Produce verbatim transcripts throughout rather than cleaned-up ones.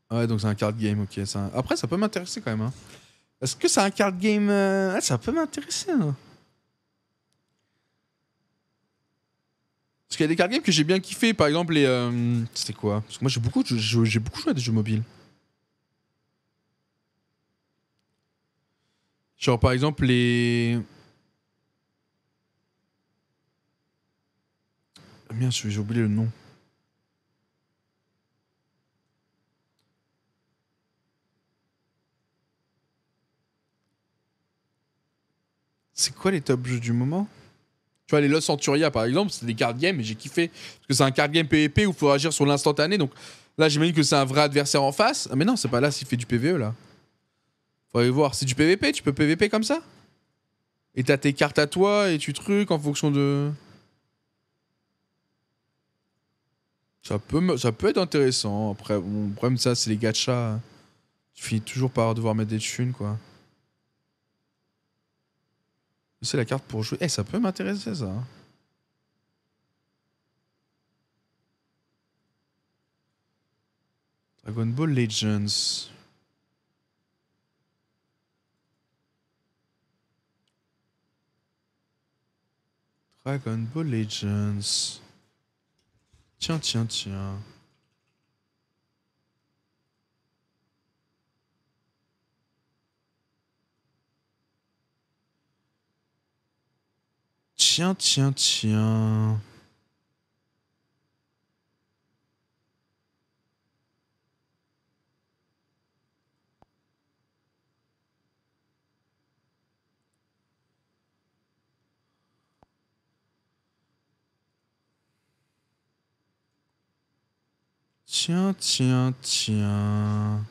Ouais, donc c'est un card game, ok. Ça... Après, ça peut m'intéresser quand même. Hein. Est-ce que c'est un card game euh... ah, ça peut m'intéresser. Hein. Parce qu'il y a des card games que j'ai bien kiffé, par exemple les. Euh... C'était quoi? Parce que moi j'ai beaucoup, j'ai beaucoup joué à des jeux mobiles. Genre par exemple les. Ah merde, j'ai oublié le nom. C'est quoi les top jeux du moment? Tu vois, les Lost Centuria par exemple, c'est des card games et j'ai kiffé. Parce que c'est un card game P V P où il faut agir sur l'instantané. Donc là, j'imagine que c'est un vrai adversaire en face. Ah, mais non, c'est pas là s'il fait du P V E là. Faudrait voir. C'est du P V P, tu peux P V P comme ça? Et t'as tes cartes à toi et tu trucs en fonction de. Ça peut, ça peut être intéressant. Après, bon, le problème de ça, c'est les gachas. Tu finis toujours par devoir mettre des thunes, quoi. C'est la carte pour jouer. Eh, ça peut m'intéresser, ça. Dragon Ball Legends. Dragon Ball Legends. Tiens, tiens, tiens. Tiens, tiens, tiens. Tiens, tiens, tiens.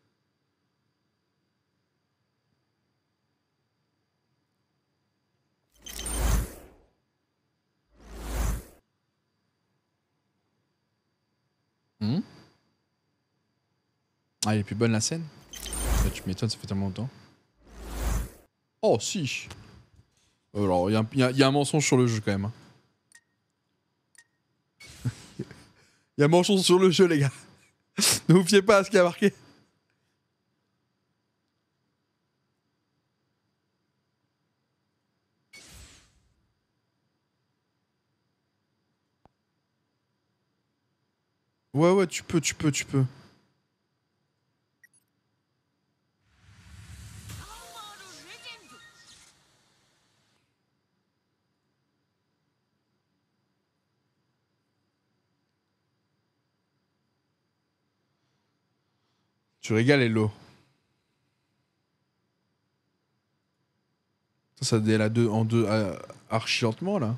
Hmm ah, elle est plus bonne la scène? Bah, tu m'étonnes, ça fait tellement longtemps. Oh, si. Alors, il y, y, y, a un mensonge sur le jeu quand même. Il y a un mensonge sur le jeu, les gars. Ne vous fiez pas à ce qui a marqué. Ouais, ouais, tu peux, tu peux, tu peux. Tu régales Hello. Ça, ça D L à deux, en deux, euh, archi lentement, là.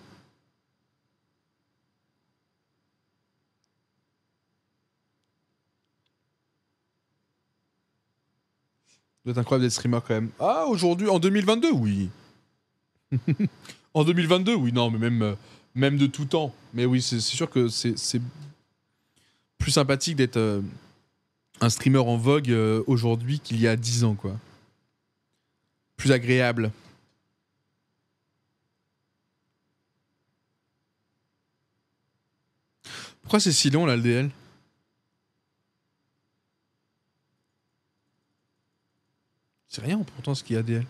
Ça doit être incroyable d'être streamer quand même. Ah, aujourd'hui, en deux mille vingt-deux, oui. En deux mille vingt-deux, oui, non, mais même, euh, même de tout temps. Mais oui, c'est sûr que c'est plus sympathique d'être euh, un streamer en vogue euh, aujourd'hui qu'il y a dix ans, quoi. Plus agréable. Pourquoi c'est si long, là, le D L? C'est rien, pourtant, ce qu'il y a D L.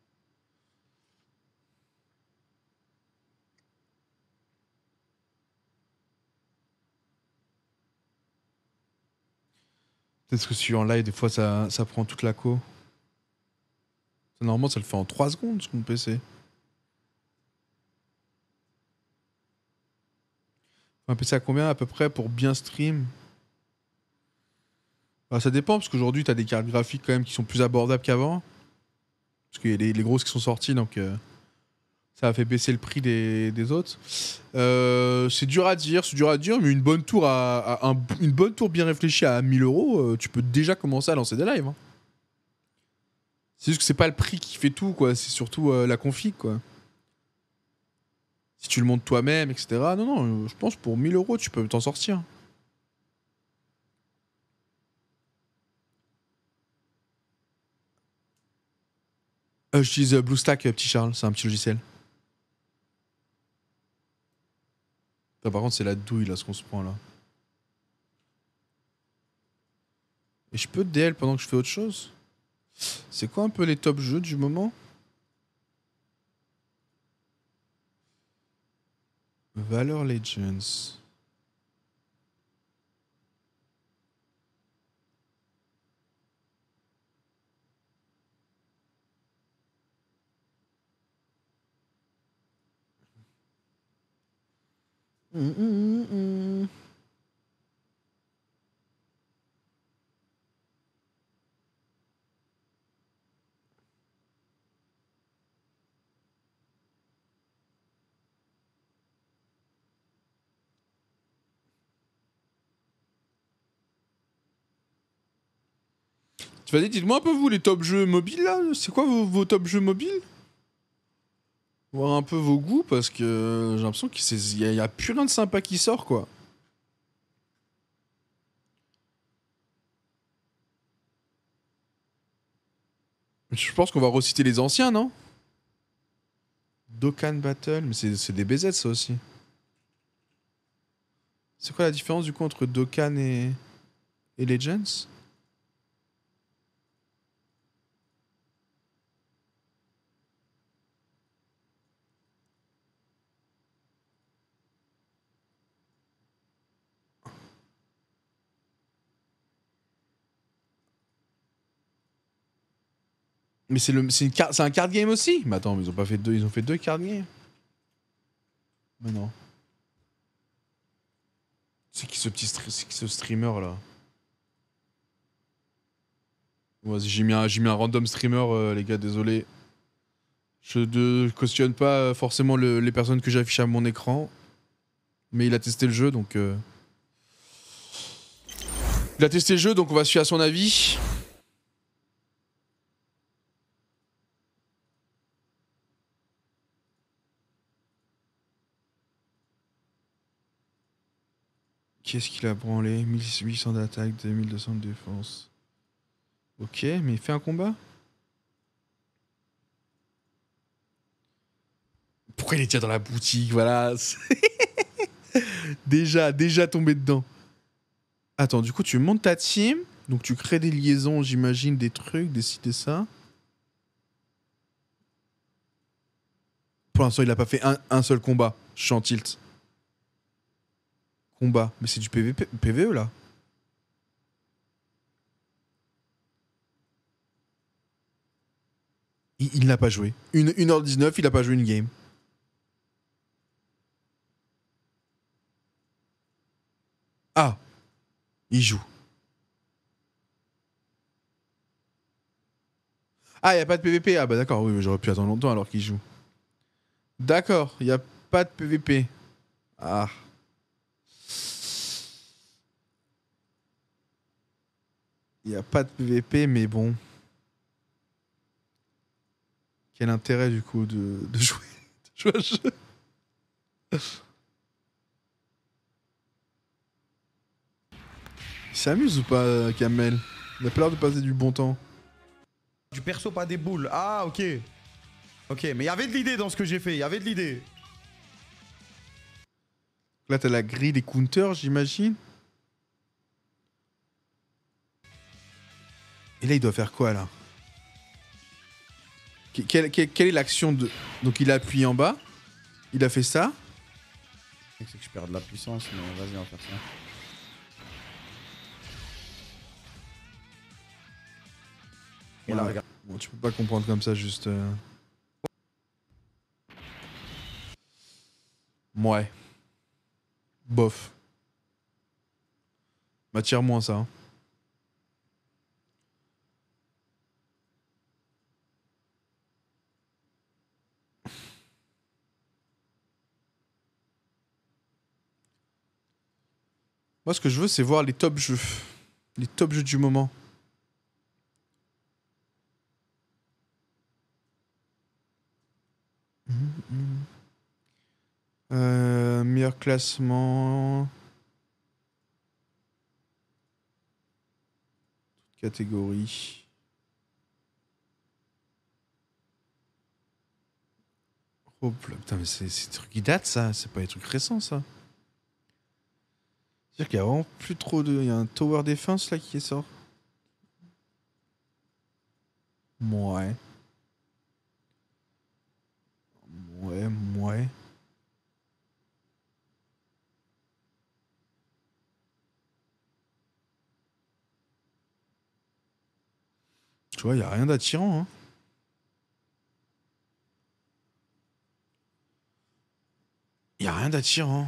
Peut-être que si je suis en live, des fois, ça, ça prend toute la co. Normalement, ça le fait en trois secondes, sur mon P C. Un P C à combien, à peu près, pour bien stream? Bah, ça dépend, parce qu'aujourd'hui, t'as des cartes graphiques, quand même, qui sont plus abordables qu'avant. Parce qu'il y a les, les grosses qui sont sorties, donc... Euh, ça a fait baisser le prix des, des autres. Euh, c'est dur à dire, c'est dur à dire, mais une bonne tour, à, à un, une bonne tour bien réfléchie à mille euros, euh, tu peux déjà commencer à lancer des lives. Hein. C'est juste que c'est pas le prix qui fait tout, quoi. C'est surtout euh, la config, quoi. Si tu le montes toi-même, et cetera. Non, non, euh, je pense pour mille euros, tu peux t'en sortir. Euh, J'utilise euh, BlueStack, euh, petit Charles, c'est un petit logiciel. Là, par contre, c'est la douille, là, ce qu'on se prend, là. Et je peux D L pendant que je fais autre chose? C'est quoi un peu les top jeux du moment? Valor Legends. Hum, hum, hum. Vas-y, dites-moi un peu vous les top jeux mobiles là. C'est quoi vos, vos top jeux mobiles? Voir un peu vos goûts parce que j'ai l'impression qu'il n'y a, y a plus rien de sympa qui sort quoi. Je pense qu'on va reciter les anciens, non? Dokkan Battle, mais c'est des B Z ça aussi. C'est quoi la différence du coup entre Dokkan et, et Legends? Mais c'est le c'est un card game aussi. Mais attends, mais ils ont pas fait deux, ils ont fait deux card games. Mais non. C'est qui ce petit c'est qui ce streamer là? Vas-y, j'ai mis un j'ai mis un random streamer euh, les gars, désolé. Je ne cautionne pas forcément le, les personnes que j'affiche à mon écran. Mais il a testé le jeu donc euh... Il a testé le jeu donc on va suivre à son avis. Qu'est-ce qu'il a branlé? mille huit cents d'attaque, deux mille deux cents de défense. Ok, mais il fait un combat? Pourquoi il est déjà dans la boutique? Voilà. déjà, déjà tombé dedans. Attends, du coup, tu montes ta team. Donc tu crées des liaisons, j'imagine, des trucs, des ci, des ça. Pour l'instant, il a pas fait un, un seul combat. Je suis en tilt. Combat. Mais c'est du P V P, P V E là. Il, il n'a pas joué. Une, une heure dix-neuf, il a pas joué une game. Ah, il joue. Ah, il n'y a pas de P V P. Ah bah d'accord, oui, j'aurais pu attendre longtemps alors qu'il joue. D'accord, il n'y a pas de P V P. Ah. Il n'y a pas de P V P, mais bon. Quel intérêt du coup de, de jouer, de jouer à ce jeu? Il s'amuse ou pas, Kamel? Il a pas l'air de passer du bon temps. Du perso, pas des boules. Ah, ok. Ok, mais il y avait de l'idée dans ce que j'ai fait. Il y avait de l'idée. Là, t'as la grille des counters, j'imagine. Et là, il doit faire quoi, là? Quelle, quelle, quelle est l'action de... Donc, il a appuyé en bas. Il a fait ça. C'est que je perds de la puissance, mais vas-y, on va faire ça. Et là, Ouais. regarde. Bon, tu peux pas comprendre comme ça, juste... Euh... Ouais. Bof. M'attire moins, ça. Hein. Moi, ce que je veux, c'est voir les top jeux. Les top jeux du moment. Euh, meilleur classement. Catégorie. Oh putain, mais c'est des trucs qui datent ça, c'est pas des trucs récents ça. C'est-à-dire qu'il y a vraiment plus trop de. Il y a un Tower Defense là qui est sorti. Ouais. Ouais, ouais. Tu vois, y a rien d'attirant, hein. Y a rien d'attirant.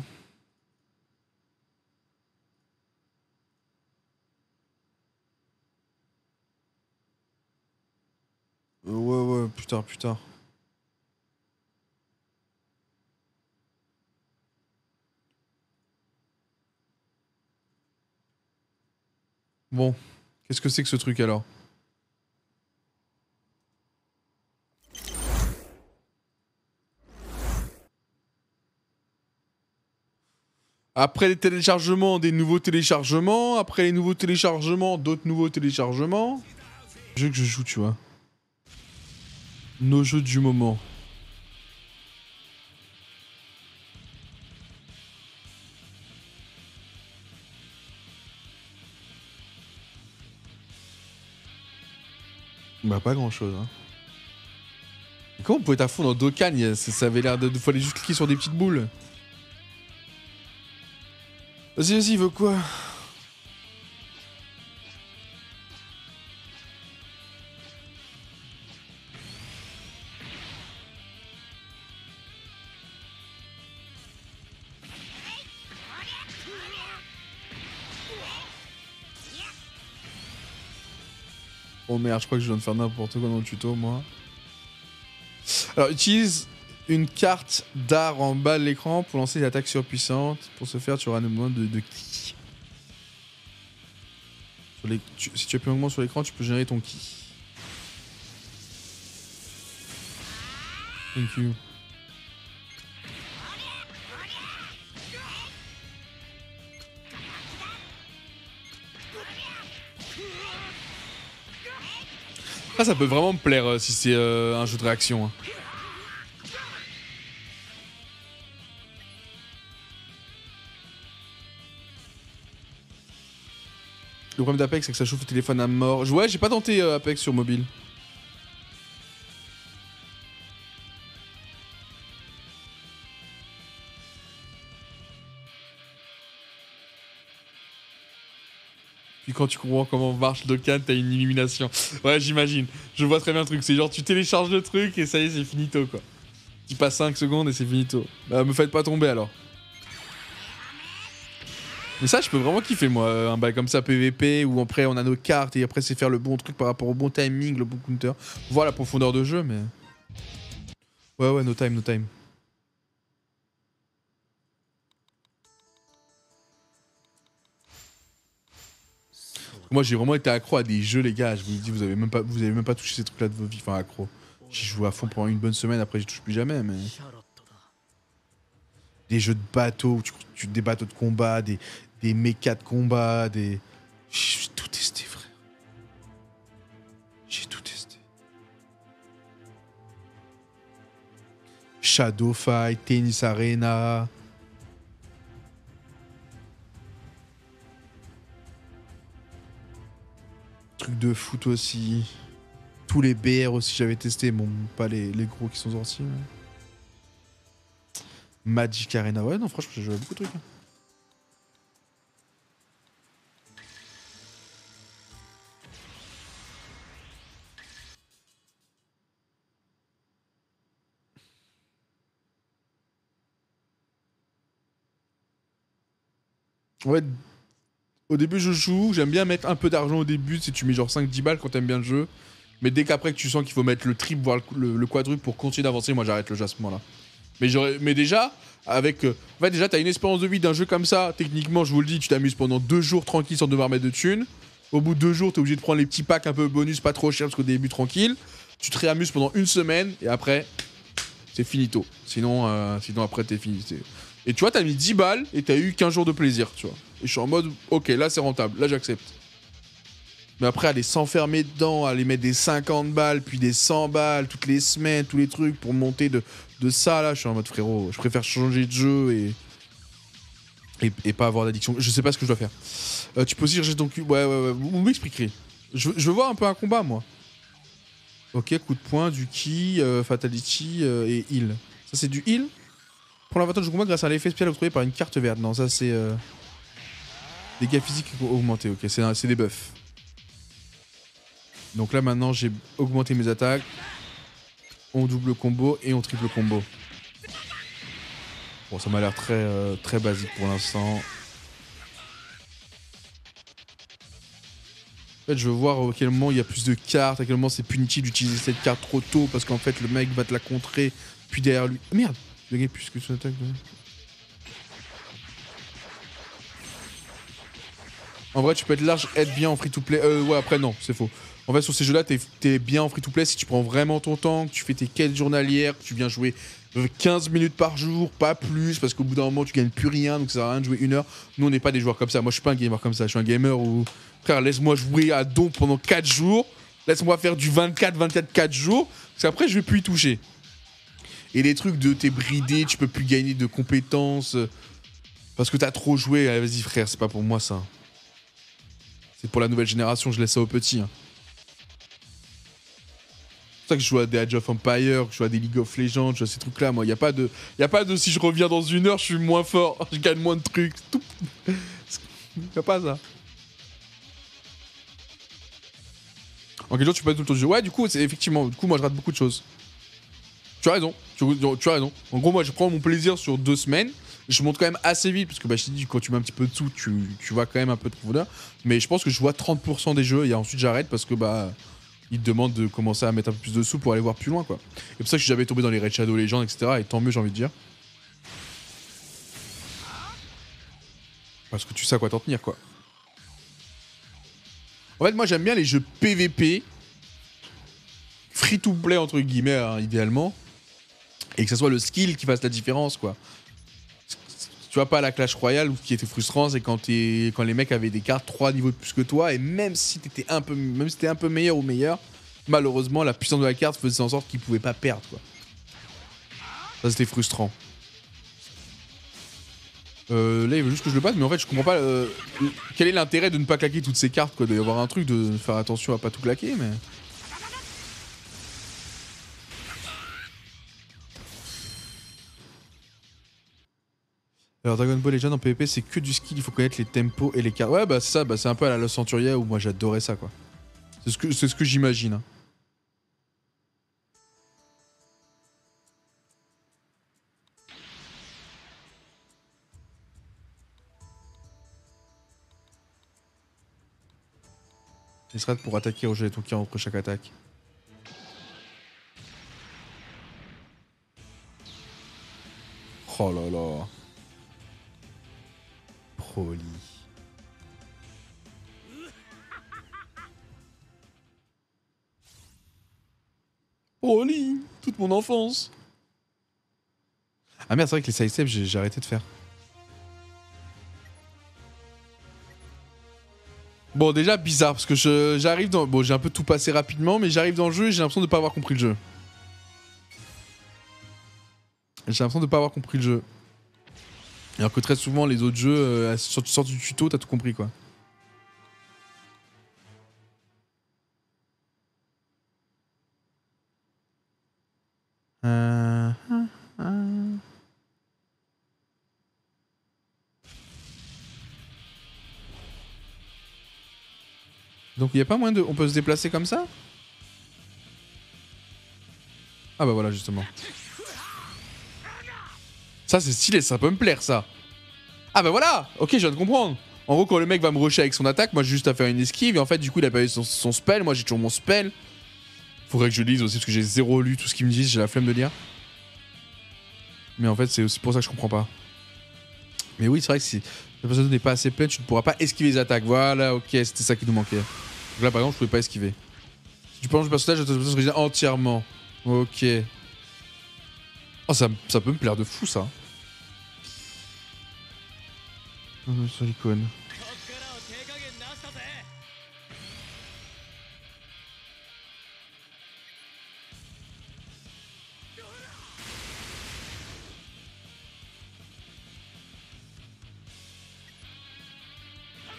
Euh, ouais, ouais, plus tard, plus tard. Bon, qu'est-ce que c'est que ce truc alors? Après les téléchargements, des nouveaux téléchargements. Après les nouveaux téléchargements, d'autres nouveaux téléchargements. Jeu que je joue, tu vois. Nos jeux du moment. Bah pas grand chose, hein. Et comment on pouvait être à fond dans Dokkan? y a- Ça ça avait l'air de... Fallait juste cliquer sur des petites boules. Vas-y, vas-y, il veut quoi? Oh merde, je crois que je viens de faire n'importe quoi dans le tuto, moi. Alors, utilise une carte d'art en bas de l'écran pour lancer des attaques surpuissantes. Pour ce faire, tu auras un mouvement de, de ki. Sur les, tu, si tu appuies un mouvement sur l'écran, tu peux générer ton ki. Thank you. Ça, ça peut vraiment me plaire euh, si c'est euh, un jeu de réaction. Hein. Le problème d'Apex, c'est que ça chauffe le téléphone à mort. Ouais, j'ai pas tenté euh, Apex sur mobile. Puis quand tu comprends comment marche Dokkan, t'as une illumination. Ouais, j'imagine. Je vois très bien le truc. C'est genre, tu télécharges le truc et ça y est, c'est finito, quoi. Tu passes cinq secondes et c'est finito. Bah, me faites pas tomber, alors. Mais ça, je peux vraiment kiffer, moi, un bail comme ça, P V P, où après, on a nos cartes et après, c'est faire le bon truc par rapport au bon timing, le bon counter. Voir la profondeur de jeu, mais... Ouais, ouais, no time, no time. Moi, j'ai vraiment été accro à des jeux, les gars. Je vous le dis, vous avez même pas, vous avez même pas touché ces trucs-là de vos vies. Enfin, accro. J'ai joué à fond pendant une bonne semaine, après, j'y touche plus jamais, mais... Des jeux de bateaux, tu, tu, des bateaux de combat, des, des mechas de combat, des... J'ai tout testé, frère. J'ai tout testé. Shadow Fight, Tennis Arena... Truc de foot aussi. Tous les B R aussi, j'avais testé. Bon, pas les, les gros qui sont sortis. Mais... Magic Arena. Ouais, non, franchement, j'ai joué à beaucoup de trucs. Hein. Ouais, au début, je joue. J'aime bien mettre un peu d'argent au début. Si tu mets genre cinq dix balles quand t'aimes bien le jeu. Mais dès qu'après que tu sens qu'il faut mettre le triple, voire le, le, le quadruple pour continuer d'avancer, moi j'arrête le jeu à ce moment-là. Mais, mais déjà, avec. Euh, en fait, déjà, t'as une espérance de vie d'un jeu comme ça. Techniquement, je vous le dis, tu t'amuses pendant deux jours tranquille sans devoir mettre de thunes. Au bout de deux jours, t'es obligé de prendre les petits packs un peu bonus, pas trop cher parce qu'au début, tranquille. Tu te réamuses pendant une semaine et après, c'est finito. Sinon, euh, sinon après, t'es fini. Et tu vois, t'as mis dix balles et t'as eu quinze jours de plaisir, tu vois. Et je suis en mode, ok, là c'est rentable, là j'accepte. Mais après, aller s'enfermer dedans, aller mettre des cinquante balles, puis des cent balles toutes les semaines, tous les trucs pour monter de, de ça, là, je suis en mode frérot, je préfère changer de jeu et. Et, et pas avoir d'addiction. Je sais pas ce que je dois faire. Euh, tu peux aussi chercher ton cul. Ouais, ouais, ouais. Vous m'expliquerez. Je, je veux voir un peu un combat, moi. Ok, coup de poing, du ki, euh, fatality euh, et heal. Ça c'est du heal. Pour l'avantage du combat grâce à l'effet spécial octroyé par une carte verte. Non, ça c'est... Euh... Dégâts physiques augmentés, ok, c'est des buffs. Donc là maintenant j'ai augmenté mes attaques. On double combo et on triple combo. Bon, ça m'a l'air très, euh, très basique pour l'instant. En fait, je veux voir à quel moment il y a plus de cartes, à quel moment c'est punitif d'utiliser cette carte trop tôt, parce qu'en fait, le mec va te la contrer, puis derrière lui... Oh, merde, il a gagné plus que son attaque. De... En vrai, tu peux être large, être bien en free-to-play. Euh, ouais, après, non, c'est faux. En fait, sur ces jeux-là, t'es es bien en free-to-play si tu prends vraiment ton temps, que tu fais tes quêtes journalières, que tu viens jouer quinze minutes par jour, pas plus, parce qu'au bout d'un moment, tu gagnes plus rien, donc ça sert à rien de jouer une heure. Nous, on n'est pas des joueurs comme ça. Moi, je suis pas un gamer comme ça. Je suis un gamer où... Frère, laisse-moi jouer à Don pendant quatre jours. Laisse-moi faire du vingt-quatre vingt-quatre quatre jours. Parce qu'après, je vais plus y toucher. Et les trucs de t'es bridé, tu peux plus gagner de compétences. Parce que t'as trop joué. Allez, vas-y, frère, c'est pas pour moi ça. C'est pour la nouvelle génération, je laisse ça aux petits. Hein. C'est pour ça que je joue à des Age of Empire, que je joue à des League of Legends, je joue à ces trucs-là. Moi, y a pas de. Y a pas de si je reviens dans une heure, je suis moins fort, je gagne moins de trucs. Tout. Y a pas ça. En quel jour tu peux être tout le temps du jeu? Ouais, du coup, c'est effectivement, du coup, moi je rate beaucoup de choses. Tu as raison, tu, tu as raison. En gros, moi je prends mon plaisir sur deux semaines. Je monte quand même assez vite, parce que bah, je t'ai dit, quand tu mets un petit peu de sous, tu, tu vois quand même un peu de profondeur. Mais je pense que je vois trente pour cent des jeux et ensuite j'arrête parce que bah. Ils te demandent de commencer à mettre un peu plus de sous pour aller voir plus loin, quoi. Et pour ça que je suis jamais tombé dans les Raid Shadow Legends, et cetera. Et tant mieux, j'ai envie de dire. Parce que tu sais à quoi t'en tenir, quoi. En fait, moi j'aime bien les jeux P V P. Free to play, entre guillemets, hein, idéalement. Et que ça soit le skill qui fasse la différence, quoi. Tu vois, pas la Clash Royale, où ce qui était frustrant, c'est quand, quand les mecs avaient des cartes trois niveaux de plus que toi, et même si t'étais un peu, même si t'étais un peu meilleur ou meilleur, malheureusement, la puissance de la carte faisait en sorte qu'ils pouvaient pas perdre, quoi. Ça, c'était frustrant. Euh, là, il veut juste que je le batte, mais en fait, je comprends pas euh, quel est l'intérêt de ne pas claquer toutes ces cartes, quoi. Il doit y avoir un truc de faire attention à pas tout claquer, mais... Alors Dragon Ball Legends en P V P c'est que du skill, il faut connaître les tempos et les cartes. Ouais bah c'est ça, bah, c'est un peu à la Lost Centuria où moi j'adorais ça quoi. C'est ce que, c'est ce que j'imagine. Hein. Les strats pour attaquer au jet ton qui entre chaque attaque. Oh là là. Broly. Broly, toute mon enfance. Ah merde, c'est vrai que les sidesteps, j'ai arrêté de faire. Bon, déjà bizarre parce que j'arrive dans. Bon, j'ai un peu tout passé rapidement, mais j'arrive dans le jeu et j'ai l'impression de pas avoir compris le jeu. J'ai l'impression de pas avoir compris le jeu. Alors que très souvent, les autres jeux, euh, quand tu sors du tuto, t'as tout compris quoi. Euh... Donc il n'y a pas moyen de... On peut se déplacer comme ça? Ah bah voilà justement. Ça c'est stylé, ça peut me plaire ça. Ah bah voilà. Ok, je viens de comprendre. En gros quand le mec va me rusher avec son attaque, moi j'ai juste à faire une esquive et en fait du coup il a pas eu son, son spell, moi j'ai toujours mon spell. Faudrait que je lise aussi parce que j'ai zéro lu tout ce qu'ils me disent, j'ai la flemme de lire. Mais en fait c'est aussi pour ça que je comprends pas. Mais oui c'est vrai que si la personne n'est pas assez pleine, tu ne pourras pas esquiver les attaques. Voilà, ok, c'était ça qui nous manquait. Donc là par exemple je pouvais pas esquiver. Si tu prolonges le personnage, je te personnage entièrement. Ok. Oh ça, ça peut me plaire de fou ça. Oh, sur l'icône.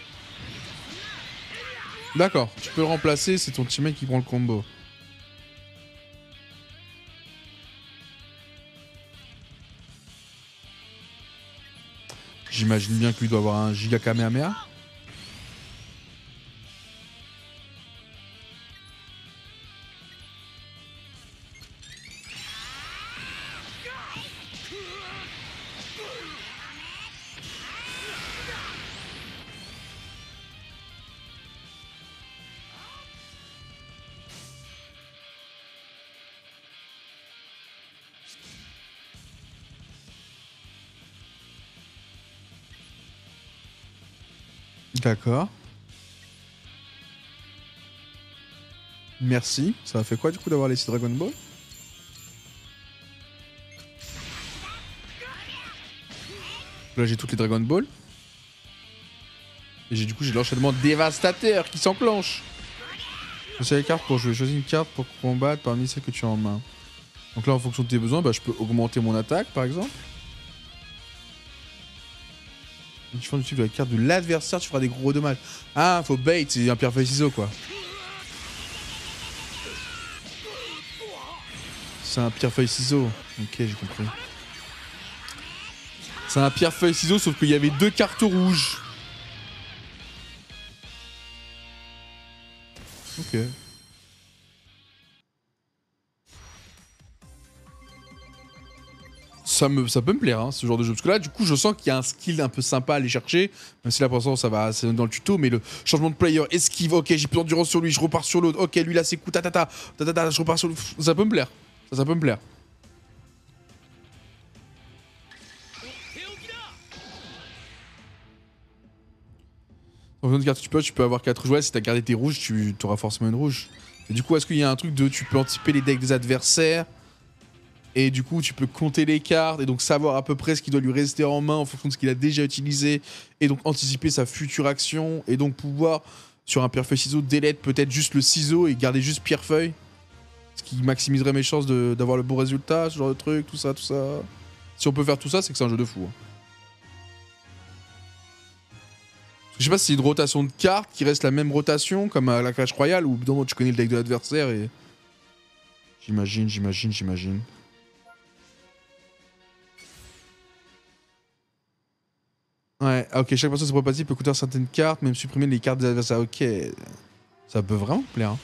D'accord, tu peux le remplacer, c'est ton teammate qui prend le combo. J'imagine bien que lui doit avoir un giga Kamehameha. D'accord. Merci. Ça a fait quoi du coup d'avoir les six Dragon Ball? Là j'ai toutes les Dragon Ball. Et j'ai du coup j'ai l'enchaînement dévastateur qui s'enclenche. Choisis les cartes pour jouer. Choisis une carte pour combattre parmi celles que tu as en main. Donc là en fonction de tes besoins, bah, je peux augmenter mon attaque par exemple. Tu fais du type de la carte de l'adversaire, tu feras des gros dommages. Ah, faut bait, c'est un pierre-feuille ciseau quoi. C'est un pierre-feuille ciseau. Ok, j'ai compris. C'est un pierre-feuille ciseau, sauf qu'il y avait deux cartes rouges. Ok. Ça, me, ça peut me plaire, hein, ce genre de jeu. Parce que là, du coup, je sens qu'il y a un skill un peu sympa à aller chercher. Même si là, pour l'instant, ça va, c'est dans le tuto. Mais le changement de player, esquive, ok, j'ai plus d'endurance sur lui, je repars sur l'autre. Ok, lui là, c'est coup, ta ta ta, ta ta ta, je repars sur lui. Ça peut me plaire. Ça, ça peut me plaire. En fonction de carte tu peux, tu peux avoir quatre jouets. Si t'as gardé tes rouges, tu auras forcément une rouge. Et du coup, est-ce qu'il y a un truc de tu peux anticiper les decks des adversaires? Et du coup, tu peux compter les cartes et donc savoir à peu près ce qui doit lui rester en main en fonction de ce qu'il a déjà utilisé. Et donc anticiper sa future action. Et donc pouvoir, sur un pierre-feuille ciseau, delete peut-être juste le ciseau et garder juste pierre-feuille. Ce qui maximiserait mes chances d'avoir le bon résultat, ce genre de truc, tout ça, tout ça. Si on peut faire tout ça, c'est que c'est un jeu de fou. Hein. Je sais pas si c'est une rotation de cartes qui reste la même rotation comme à la Clash Royale ou dans tu connais le deck de l'adversaire et... J'imagine, j'imagine, j'imagine. Ouais, ok, chaque personne se propose peut coûter certaines cartes, même supprimer les cartes des adversaires. Ok, ça peut vraiment me plaire. Hein.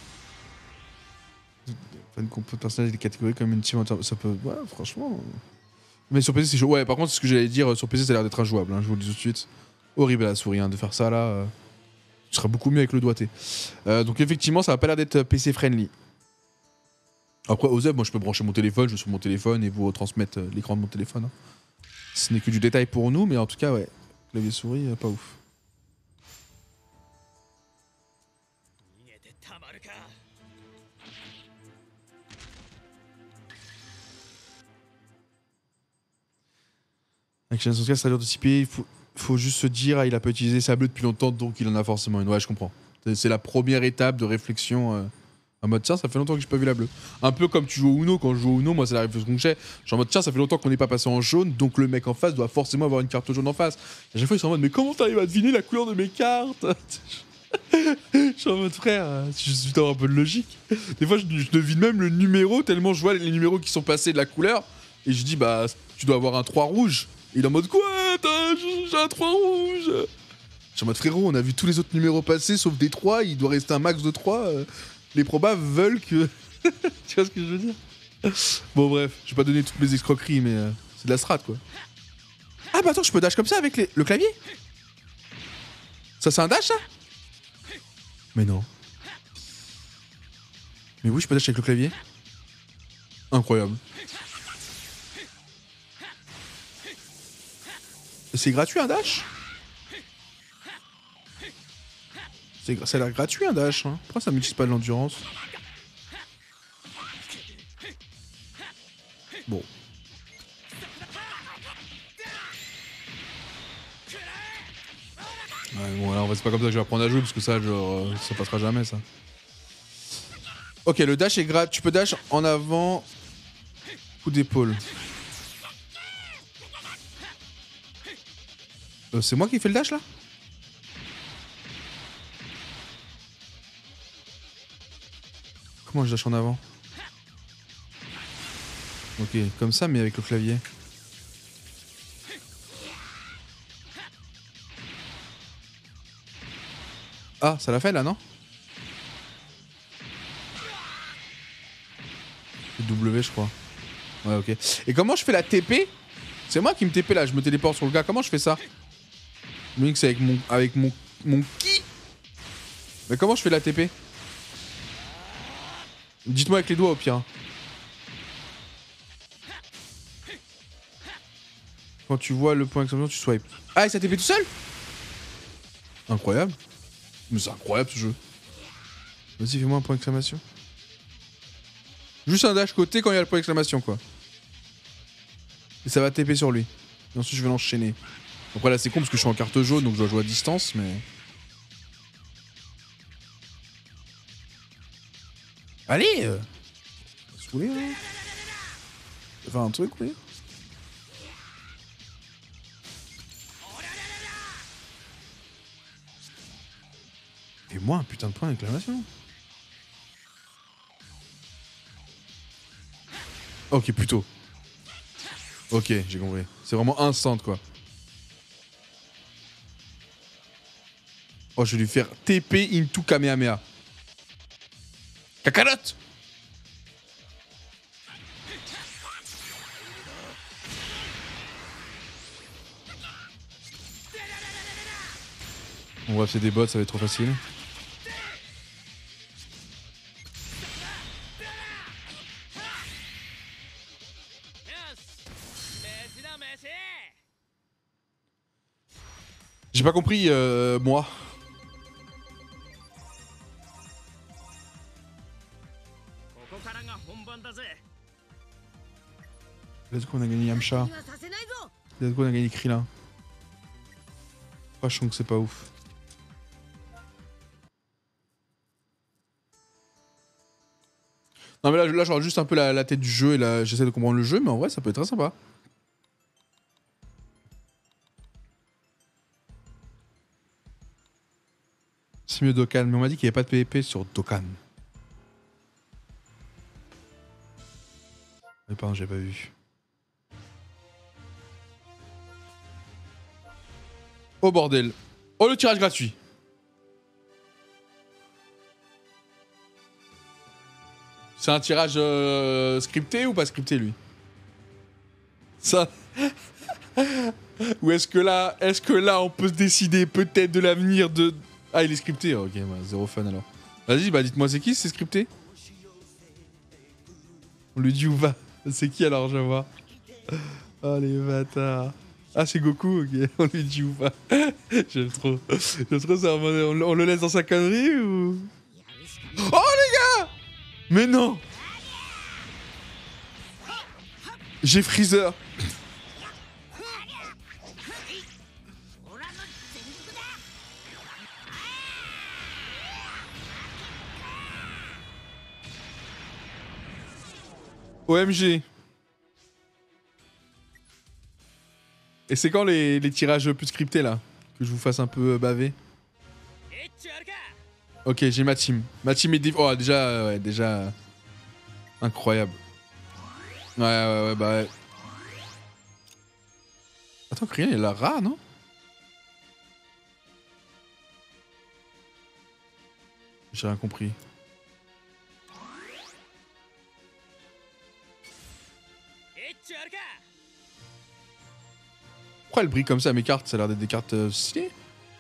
Fan compo personnage des catégories comme une team, ça peut... Ouais, franchement... Mais sur P C, c'est chaud. Ouais, par contre, ce que j'allais dire, sur P C, ça a l'air d'être injouable, hein, je vous le dis tout de suite. Horrible à la souris, hein, de faire ça là. Euh... Ce sera beaucoup mieux avec le doigté. Euh, donc effectivement, ça va pas l'air d'être P C friendly. Après, aux moi je peux brancher mon téléphone, je vais sur mon téléphone et vous retransmettre euh, l'écran de mon téléphone. Hein. Ce n'est que du détail pour nous, mais en tout cas, ouais. Clavier souris, euh, pas ouf. Avec Shannon Soska, ça a l'air d'anticiper, il faut, faut juste se dire, ah, il a pas utilisé sa bleue depuis longtemps, donc il en a forcément une. Ouais, je comprends. C'est la première étape de réflexion. Euh, en mode, tiens, ça fait longtemps que j'ai pas vu la bleue. Un peu comme tu joues au Uno, quand je joue au Uno, moi c'est la réflexion que j'ai. Genre en mode, tiens, ça fait longtemps qu'on n'est pas passé en jaune, donc le mec en face doit forcément avoir une carte jaune en face. Et à chaque fois, ils sont en mode, mais comment t'arrives à deviner la couleur de mes cartes? Je suis en mode, frère, je suis dans un peu de logique. Des fois, je, je devine même le numéro, tellement je vois les numéros qui sont passés de la couleur, et je dis, bah, tu dois avoir un trois rouge. Et il est en mode, quoi? J'ai un trois rouge. Je suis en mode, frérot, on a vu tous les autres numéros passer, sauf des trois, il doit rester un max de trois. Euh, les probas veulent que... Tu vois ce que je veux dire? Bon, bref, je vais pas donner toutes mes escroqueries, mais euh, c'est de la strat, quoi. Ah, bah attends, je peux dash comme ça avec les... le clavier? Ça, c'est un dash, ça? Mais non. Mais oui, je peux dash avec le clavier. Incroyable. C'est gratuit un dash? Ça a l'air gratuit un dash. Hein. Pourquoi ça m'utilise pas de l'endurance? Bon. Ouais, bon, alors c'est pas comme ça que je vais apprendre à jouer parce que ça, genre, euh, ça passera jamais ça. Ok, le dash est gratuit. Tu peux dash en avant. Coup d'épaule. Euh, c'est moi qui fais le dash là? Comment je dash en avant? Ok, comme ça mais avec le clavier. Ah, ça l'a fait là, non? W, je crois. Ouais, ok. Et comment je fais la T P? C'est moi qui me T P là, je me téléporte sur le gars. Comment je fais ça? Je me dis que c'est avec mon. Avec mon. Mon ki. Mais comment je fais la T P? Dites-moi avec les doigts au pire. Quand tu vois le point d'exclamation, tu swipes. Ah, et ça T P tout seul? Incroyable. Mais c'est incroyable ce jeu. Vas-y, fais-moi un point d'exclamation. Juste un dash côté quand il y a le point d'exclamation, quoi. Et ça va T P sur lui. Et ensuite, je vais l'enchaîner. Après, là, c'est con parce que je suis en carte jaune, donc je dois jouer à distance, mais. Allez euh... Saoulé, hein. Faire un truc, oui. Fais-moi un putain de point d'exclamation. Ok, plutôt. Ok, j'ai compris. C'est vraiment instant, quoi. Oh, je vais lui faire T P into Kamehameha. Cacarotte. On va faire des bots, ça va être trop facile. J'ai pas compris, euh, moi. Let's go, on a gagné Yamcha. Let's go, on a gagné Krillin. Franchement que c'est pas ouf. Non mais là, là je regarde juste un peu la, la tête du jeu et là j'essaie de comprendre le jeu, mais en vrai ça peut être très sympa. C'est mieux Dokkan, mais on m'a dit qu'il n'y avait pas de P V P sur Dokkan. Mais pardon, j'ai pas vu. Oh bordel. Oh le tirage gratuit. C'est un tirage euh, scripté ou pas scripté lui? Ça. Ou est-ce que là, est-ce que là on peut se décider peut-être de l'avenir de... Ah il est scripté, ok, bah, zéro fun alors. Vas-y, bah dites-moi c'est qui, c'est scripté? On lui dit où va. C'est qui alors, je vois. Oh les bâtards. Ah c'est Goku, ok, on lui dit où va. J'aime trop. J'aime trop ça, on, on le laisse dans sa connerie ou... Oh les gars! Mais non! J'ai Freezer. O M G. Et c'est quand les, les tirages plus scriptés là? Que je vous fasse un peu baver. Ok, j'ai ma team. Ma team est... Div... Oh, déjà... Ouais, déjà... Incroyable. Ouais, ouais, ouais, bah ouais. Attends, Krillin, il a rat, non? J'ai rien compris. Pourquoi elle brille comme ça, mes cartes? Ça a l'air d'être des cartes euh, stylées.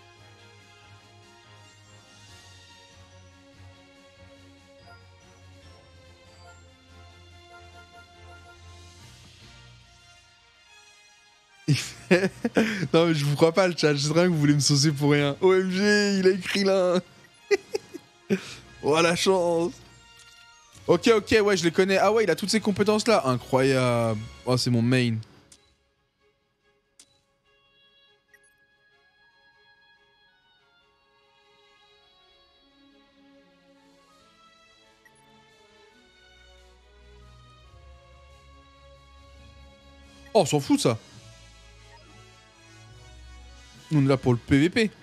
Non mais je vous crois pas le chat, je sais rien que vous voulez me saucer pour rien. O M G, il a écrit là. Oh la chance. Ok, ok, ouais, je les connais. Ah ouais, il a toutes ces compétences là. Incroyable. Oh, c'est mon main. Oh, on s'en fout ça. On est là pour le P V P.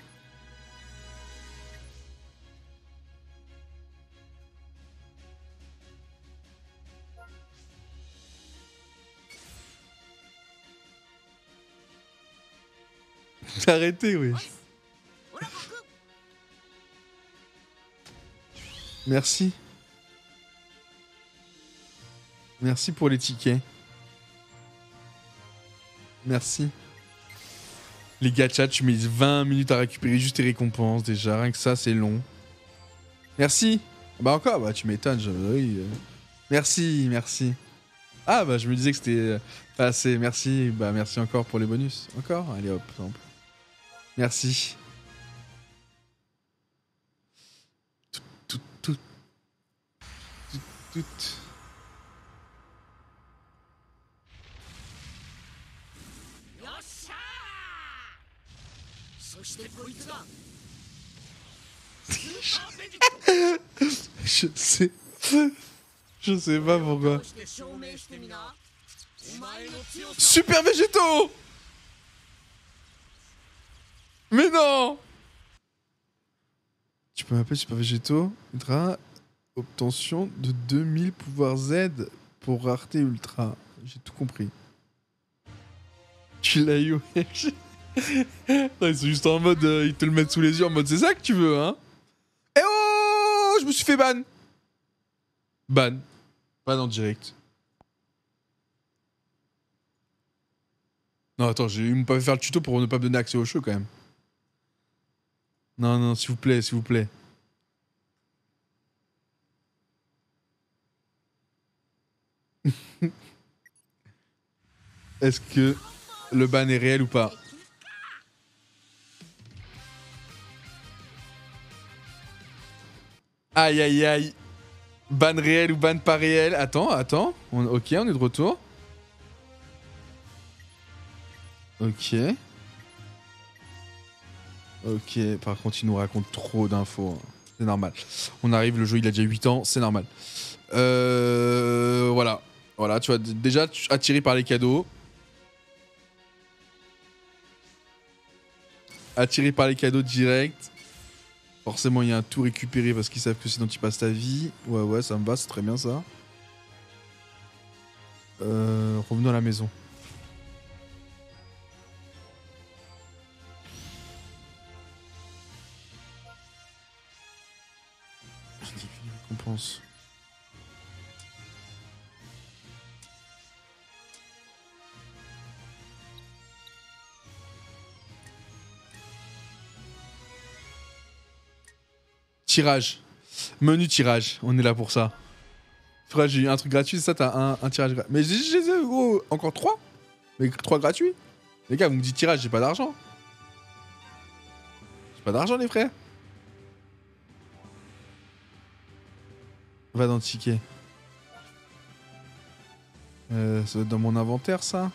Arrêtez, oui. Merci. Merci pour les tickets. Merci. Les gachas, tu mets vingt minutes à récupérer juste tes récompenses déjà. Rien que ça, c'est long. Merci. Bah encore, bah tu m'étonnes. Je... Oui, euh... Merci, merci. Ah bah je me disais que c'était pas assez. Merci. Bah merci encore pour les bonus. Encore. Allez hop, simple. Merci. Tout, tout, tout. Tout, tout. Je sais. Je sais pas pourquoi. Super végétaux. Mais non. Tu peux m'appeler Super végétaux. Ultra. Obtention de deux mille pouvoirs Z pour rareté ultra. J'ai tout compris. Tu l'as eu. Non, ils sont juste en mode, euh, ils te le mettent sous les yeux en mode c'est ça que tu veux, hein. Eh oh, je me suis fait ban. Ban. Ban en direct. Non, attends, ils m'ont pas fait faire le tuto pour ne pas me donner accès au jeu quand même. Non, non, s'il vous plaît, s'il vous plaît. Est-ce que le ban est réel ou pas? Aïe aïe aïe. Ban réel ou ban pas réel? Attends, attends. On... Ok, on est de retour. Ok. Ok, par contre, il nous raconte trop d'infos. C'est normal. On arrive, le jeu, il a déjà huit ans, c'est normal. Euh... Voilà. Voilà, tu vois, déjà attiré par les cadeaux. Attiré par les cadeaux direct. Forcément, il y a un tout récupéré parce qu'ils savent que sinon tu passes ta vie. Ouais, ouais, ça me va, c'est très bien ça. Euh, revenons à la maison. Récompense. Tirage. Menu tirage. On est là pour ça. Frère, j'ai eu un truc gratuit, ça, t'as un, un tirage gratuit. Mais j'ai les gros. Encore trois. Mais trois gratuits. Les gars, vous me dites tirage, j'ai pas d'argent. J'ai pas d'argent, les frères. Va dans le ticket. Euh, ça doit être dans mon inventaire, ça.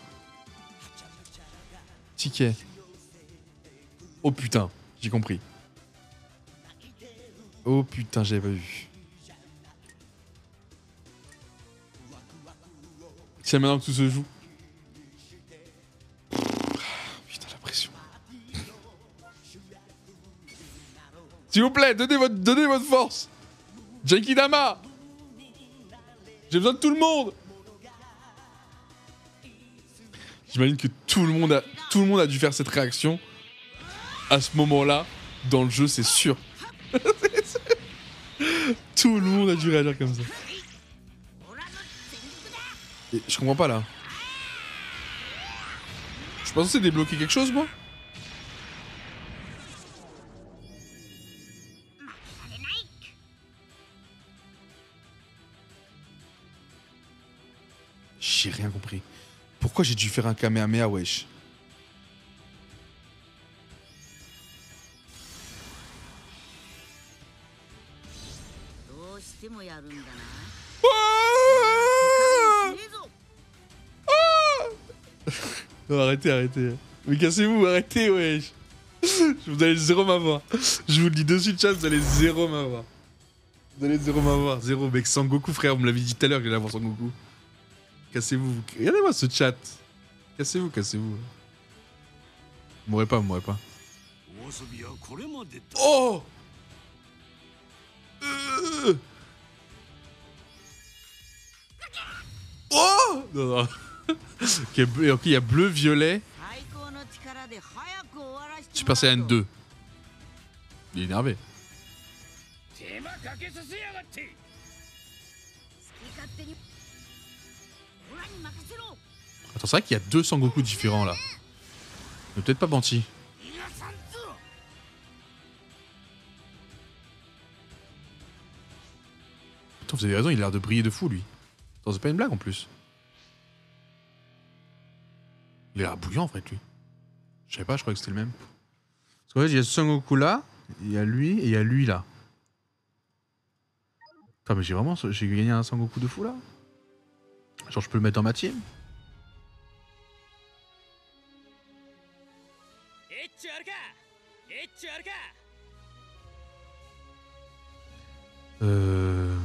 Ticket. Oh putain, j'ai compris. Oh putain, j'avais pas vu. C'est maintenant que tout se joue. Putain, la pression. S'il vous plaît, donnez votre, donnez votre force. Genki Dama. J'ai besoin de tout le monde. J'imagine que tout le monde a, tout le monde a dû faire cette réaction à ce moment-là dans le jeu, c'est sûr. Tout le monde a dû réagir comme ça. Et je comprends pas là. Je suis pas censé débloquer quelque chose moi? J'ai rien compris. Pourquoi j'ai dû faire un Kamehameha, wesh? Non, arrêtez, arrêtez. Mais cassez-vous, arrêtez, wesh. Vous allez zéro m'avoir. Je vous le dis dessus, chat, vous allez zéro m'avoir. Vous allez zéro m'avoir. Zéro, mec. Sangoku, frère, vous me l'avez dit tout à l'heure que j'allais avoir Sangoku. Cassez-vous. Regardez-moi ce chat. Cassez-vous, cassez-vous. Mourrez pas, mourrez pas. Oh euh... Oh non, non. Ok, il y a bleu, violet. Super Saiyan deux. Il est énervé. Attends, c'est vrai qu'il y a deux Sangoku différents là. Ne peut-être pas menti. Attends, vous avez raison, il a l'air de briller de fou lui. Attends, c'est pas une blague en plus. Il a l'air bouillant en fait lui. Je savais pas, je croyais que c'était le même. Parce qu'en fait, il y a Sangoku là, il y a lui et il y a lui là. Attends, mais j'ai vraiment j'ai gagné un Sangoku de fou là. Genre, je peux le mettre dans ma team. Euh...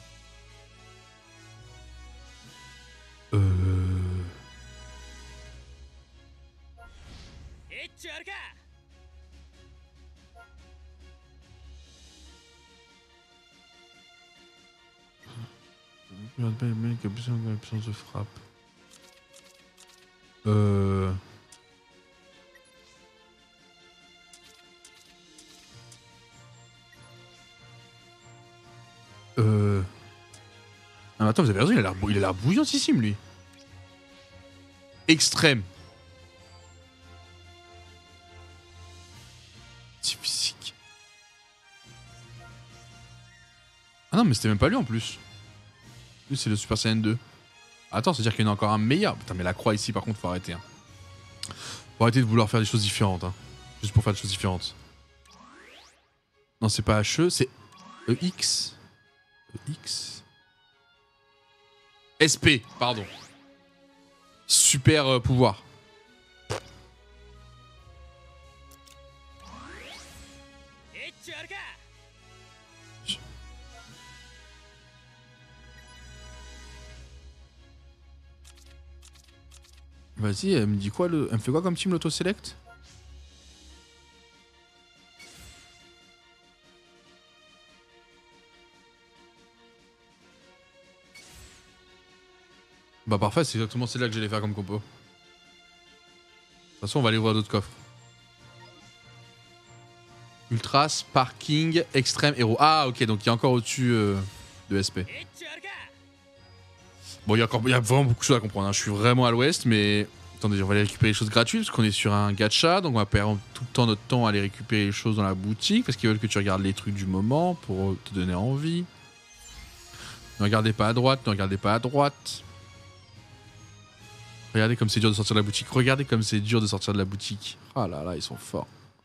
Euh... Le mec a besoin de puissance de frappe. Euh... Euh... Ah, mais attends, vous avez raison, il a l'air bou... il a l'air bouillantissime lui. Extrême. C'est physique. Ah non, mais c'était même pas lui en plus. Lui, c'est le Super Saiyan deux. Attends, c'est-à-dire qu'il y en a encore un meilleur. Putain, mais la croix ici, par contre, faut arrêter. Hein. Faut arrêter de vouloir faire des choses différentes. Hein. Juste pour faire des choses différentes. Non, c'est pas H E, c'est E X. E X. S P, pardon. Super euh, pouvoir. Vas-y, elle me dit quoi le... Elle me fait quoi comme team l'auto-select? Bah parfait, c'est exactement celle-là que j'allais faire comme compo. De toute façon, on va aller voir d'autres coffres. Ultras, Parking, Extrême, Héros. Ah ok, donc il y a encore au-dessus euh, de S P. Bon, il y a encore, il y a vraiment beaucoup de choses à comprendre. Hein. Je suis vraiment à l'ouest, mais attendez, on va aller récupérer les choses gratuites parce qu'on est sur un gacha, donc on va perdre tout le temps notre temps à aller récupérer les choses dans la boutique parce qu'ils veulent que tu regardes les trucs du moment pour te donner envie. Ne regardez pas à droite, ne regardez pas à droite. Regardez comme c'est dur de sortir de la boutique. Regardez comme c'est dur de sortir de la boutique. Ah là là, ils sont forts.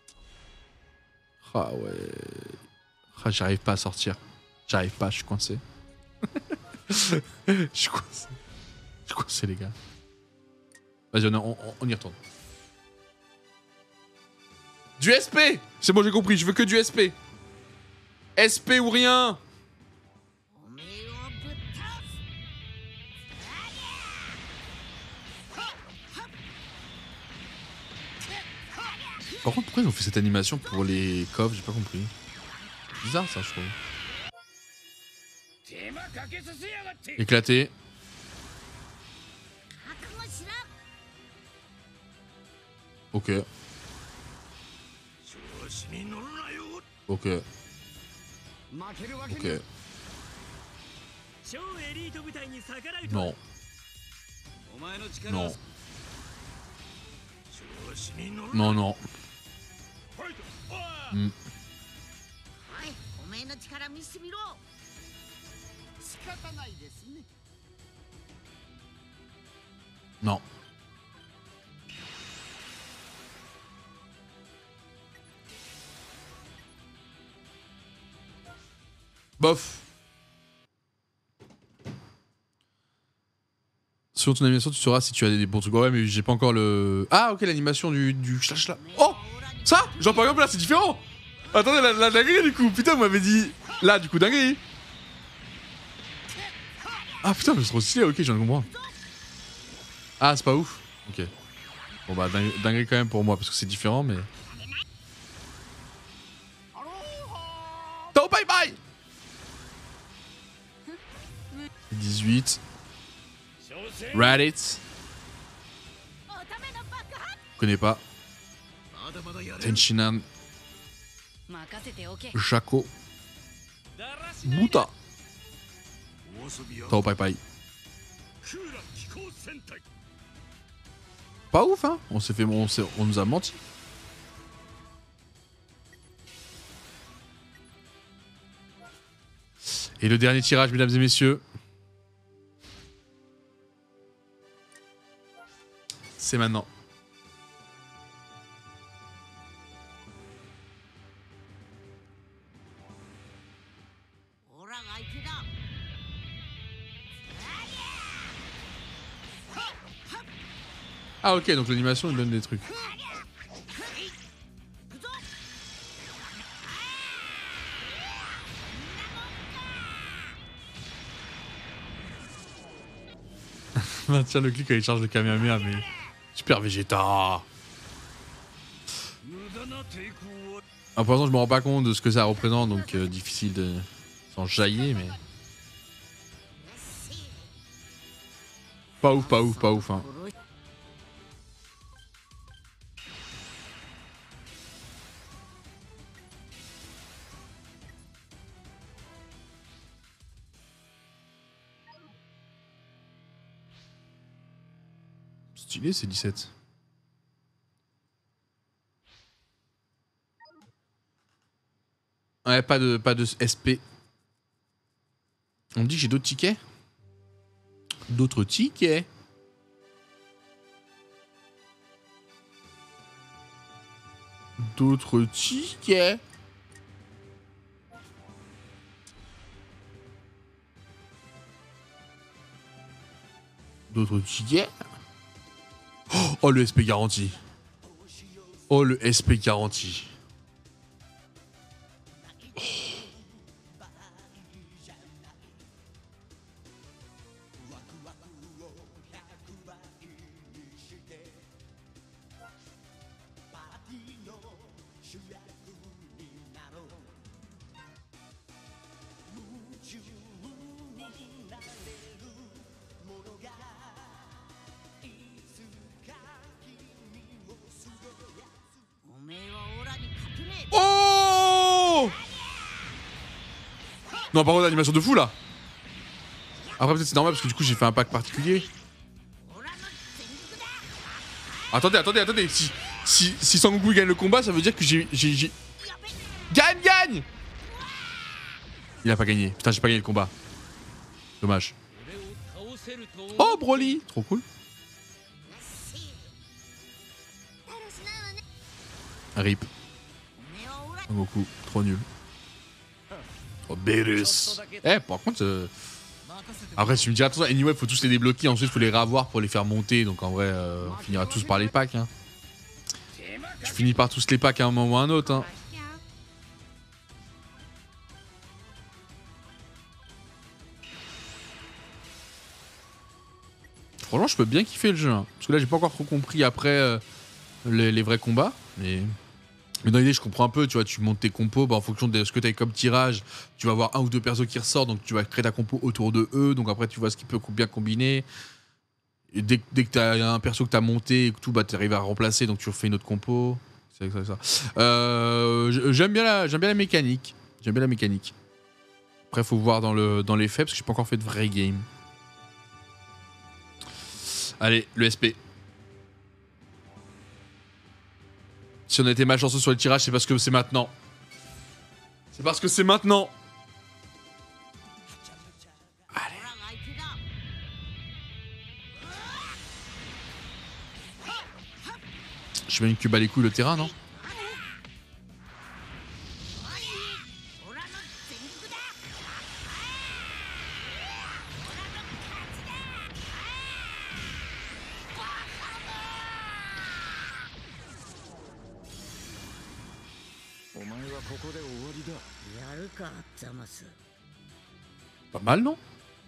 Ah ouais. Ah, j'arrive pas à sortir. J'arrive pas, je suis coincé. Je suis coincé. Je suis coincé, les gars. Vas-y, on, on, on y retourne. Du S P! C'est bon, j'ai compris, je veux que du S P. S P ou rien! Par contre, pourquoi ils ont fait cette animation pour les coffres? J'ai pas compris. Bizarre ça, je trouve. Éclaté. Ok. Ok. Ok. Non. Non. Non, non. Mm. Non. Bof. Sur ton animation, tu sauras si tu as des bons trucs. Ouais, mais j'ai pas encore le... Ah, ok, l'animation du... du... Oh! Ça? Genre, par exemple, là, c'est différent! Attendez, la, la dinguerie, du coup. Putain, vous m'avez dit... Là, du coup, dinguerie. Ah, putain, mais c'est trop stylé. Ok, je viens de comprendre. Ah, c'est pas ouf. Ok. Bon, bah, dinguerie, dinguerie quand même pour moi, parce que c'est différent, mais... Tao, bye bye! dix-huit. Raditz. Connais pas. Tenshinhan. Jaco. Buta. Tao pai pai. Pas ouf, hein. On s'est fait... On, on nous a menti. Et le dernier tirage, mesdames et messieurs. C'est maintenant. Ah ok, donc l'animation il donne des trucs. Maintient le clic quand il charge le Kamehameha, mais... Super Vegeta. Ah, pour l'instant je me rends pas compte de ce que ça représente, donc euh, difficile de s'en jaillir, mais... Pas ouf, pas ouf, pas ouf, hein. Stylé, c'est dix-sept. Ouais, pas de, pas de S P. On me dit que j'ai d'autres tickets. D'autres tickets. D'autres tickets. D'autres tickets. Oh, le S P garanti. Oh, le S P garanti. Oh. Oh non, par contre, l'animation de fou là. Après, peut-être c'est normal parce que du coup, j'ai fait un pack particulier. Attendez, attendez, attendez. Si, si, si Sangoku gagne le combat, ça veut dire que j'ai. j'ai... Gagne, gagne. Il a pas gagné. Putain, j'ai pas gagné le combat. Dommage. Oh, Broly. Trop cool. Rip. Sangoku, trop nul. Oh, Beerus. Eh, par contre... Euh... Après, tu me diras, attention, anyway, faut tous les débloquer, ensuite faut les revoir pour les faire monter, donc en vrai, euh, on finira tous par les packs. Hein. Tu finis par tous les packs à un moment ou à un autre. Hein. Franchement, je peux bien kiffer le jeu. Hein. Parce que là, j'ai pas encore trop compris après euh, les, les vrais combats, mais... Mais dans l'idée, je comprends un peu, tu vois, tu montes tes compos, bah, en fonction de ce que tu as comme tirage, tu vas avoir un ou deux persos qui ressortent, donc tu vas créer ta compo autour de eux, donc après tu vois ce qui peut bien combiner. Et dès, dès que tu as un perso que tu as monté et que tout, bah, tu arrives à remplacer, donc tu refais une autre compo. C'est ça, ça. Euh, J'aime bien, la, bien la mécanique. J'aime bien la mécanique. Après, faut voir dans, le, dans les faits, parce que j'ai pas encore fait de vrai game. Allez, le S P. Si on a été malchanceux sur le tirage, c'est parce que c'est maintenant. C'est parce que c'est maintenant. Allez. Je mets une cube à les couilles le terrain, non? Pas mal, non?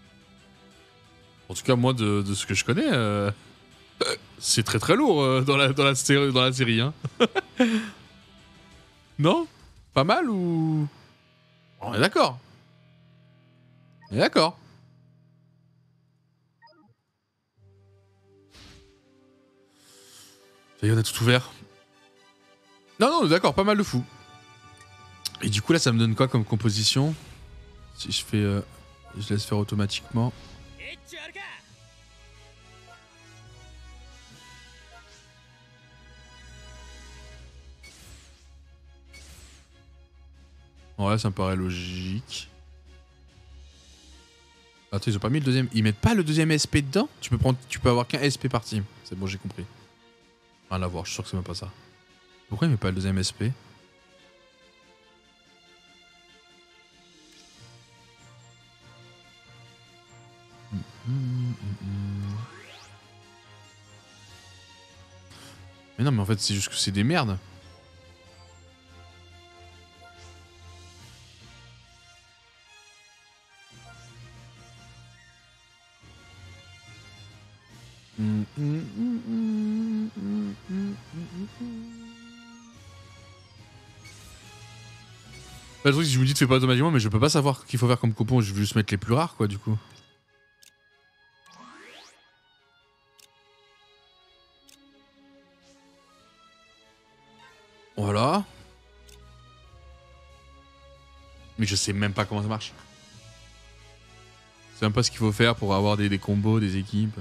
En tout cas, moi, de, de ce que je connais, euh, c'est très très lourd euh, dans, la, dans, la série, dans la série. Hein. Non? Pas mal ou... On est d'accord. On est d'accord. Ça y est, on a tout ouvert. Non, non, on est d'accord, pas mal de fou. Et du coup, là, ça me donne quoi comme composition? Si je fais... Euh, je laisse faire automatiquement. Ouais, ça me paraît logique. Attends, ils ont pas mis le deuxième. Ils mettent pas le deuxième S P dedans? Tu peux prendre, tu peux avoir qu'un S P par team. C'est bon, j'ai compris. Rien à voir, je suis sûr que c'est même pas ça. Pourquoi il met pas le deuxième S P? Mais non, mais en fait, c'est juste que c'est des merdes. Le truc, c'est que je me dis, tu fais pas automatiquement, mais je peux pas savoir qu'il faut faire comme coupon. Je vais juste mettre les plus rares, quoi, du coup. Voilà. Mais je sais même pas comment ça marche. C'est même pas ce qu'il faut faire pour avoir des, des combos, des équipes.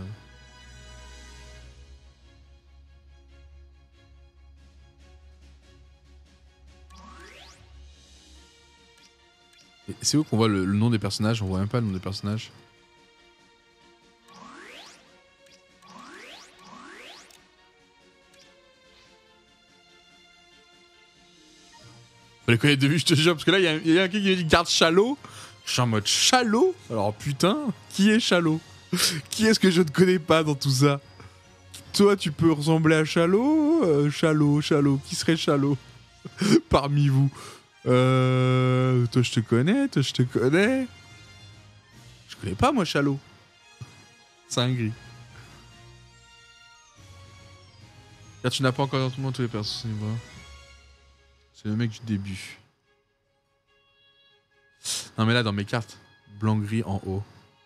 C'est où qu'on voit le, le nom des personnages? On voit même pas le nom des personnages. Faut les connaître de vue, je te jure, parce que là, il y, y a un qui me dit garde Chalot. Je suis en mode Chalot? Alors putain, qui est Chalot? Qui est-ce que je ne connais pas dans tout ça? Toi, tu peux ressembler à Chalot? euh, Chalot, Chalot, qui serait Chalot parmi vous? Euh... Toi, je te connais, toi, je te connais. Je connais pas, moi, Chalot. C'est un gris. Là, tu n'as pas encore dans tout le monde tous les personnes. C'est le mec du début. Non, mais là, dans mes cartes, blanc-gris en haut.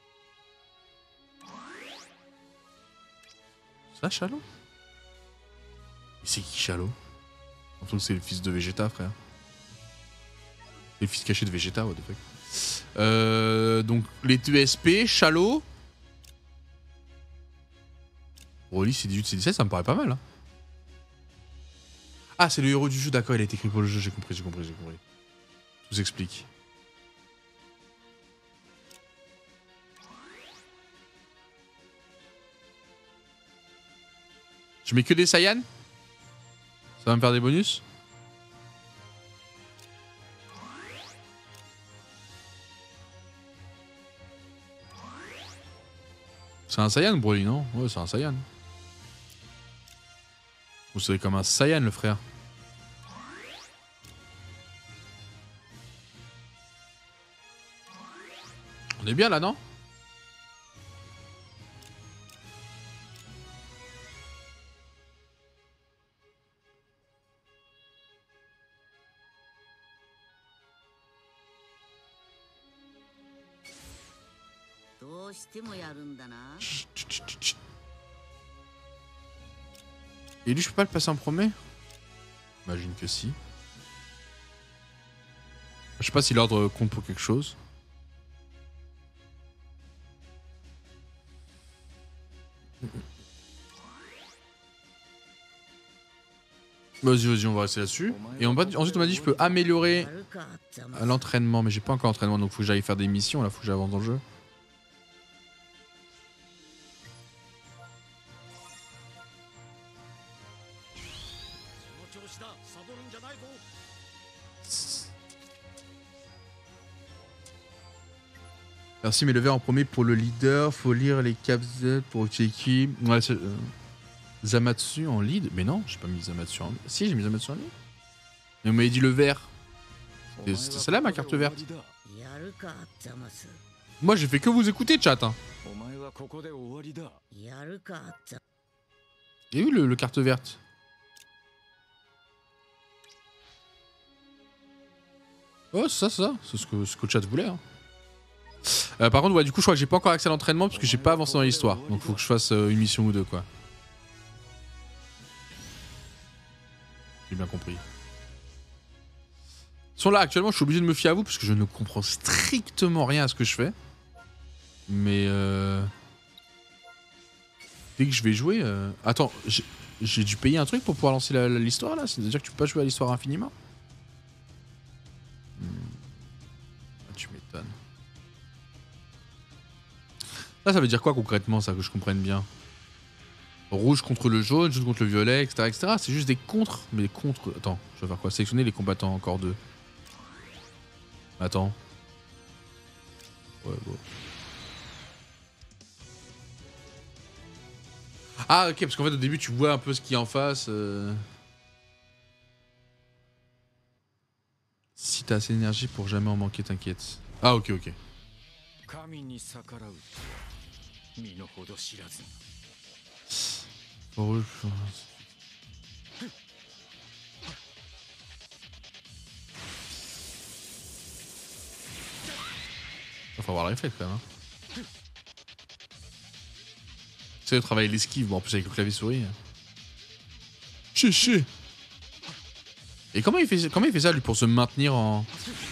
Ça, Chalot? Et c'est qui, Chalot? Je trouve que c'est le fils de Vegeta, frère. C'est le fils caché de Vegeta, what the fuck. Euh, donc, les deux S P, Chalot. Broly, c'est dix-huit, c'est dix-sept, ça me paraît pas mal. Hein. Ah, c'est le héros du jeu, d'accord, il a été écrit pour le jeu, j'ai compris, j'ai compris, j'ai compris. Je vous explique. Je mets que des Saiyans? Ça va me faire des bonus? C'est un Saiyan, Broly, non? Ouais, c'est un Saiyan. Vous savez comme un Saiyan, le frère. On est bien là, non? Chut, chut, chut, chut. Et lui, je peux pas le passer en premier? J'imagine que si. Je sais pas si l'ordre compte pour quelque chose. Vas-y, vas-y, on va rester là-dessus. Et on va... ensuite, on m'a dit que je peux améliorer l'entraînement, mais j'ai pas encore l'entraînement, donc faut que j'aille faire des missions, là, faut que j'avance dans le jeu. Merci, mais le vert en premier pour le leader, faut lire les caps Z pour Ucheki. Ouais, c'est... Euh... Zamatsu en lead? Mais non, j'ai pas mis Zamatsu en lead. Si, j'ai mis Zamatsu en lead. Mais on m'avait dit le vert. C'était celle-là ma carte verte. Moi j'ai fait que vous écouter, chat. Hein. Il y a eu le, le carte verte. Oh, c'est ça, c'est ça. C'est ce que, ce que le chat voulait. Hein. Euh, par contre, ouais, du coup, je crois que j'ai pas encore accès à l'entraînement parce que j'ai pas avancé dans l'histoire. Donc faut que je fasse euh, une mission ou deux, quoi. J'ai bien compris. Sont là, actuellement, je suis obligé de me fier à vous parce que je ne comprends strictement rien à ce que je fais. Mais euh... dès que je vais jouer... Euh... Attends, j'ai dû payer un truc pour pouvoir lancer l'histoire là? C'est-à-dire que tu peux pas jouer à l'histoire infiniment? hmm. Ah, tu m'étonnes. Là, ça veut dire quoi concrètement, ça, que je comprenne bien? Rouge contre le jaune, jaune contre le violet, et cetera et cetera. C'est juste des contres. Mais des contres... Attends, je vais faire quoi? Sélectionner les combattants, encore deux. Attends. Ouais, bon. Ah, ok, parce qu'en fait, au début, tu vois un peu ce qu'il y a en face. Euh... Si t'as assez d'énergie pour jamais en manquer, t'inquiète. Ah, ok, ok. Oh, faut avoir la réflexe quand même. Hein. C'est de travailler l'esquive, bon en plus avec le clavier souris. Chichi. Et comment il fait comment il fait ça lui pour se maintenir en.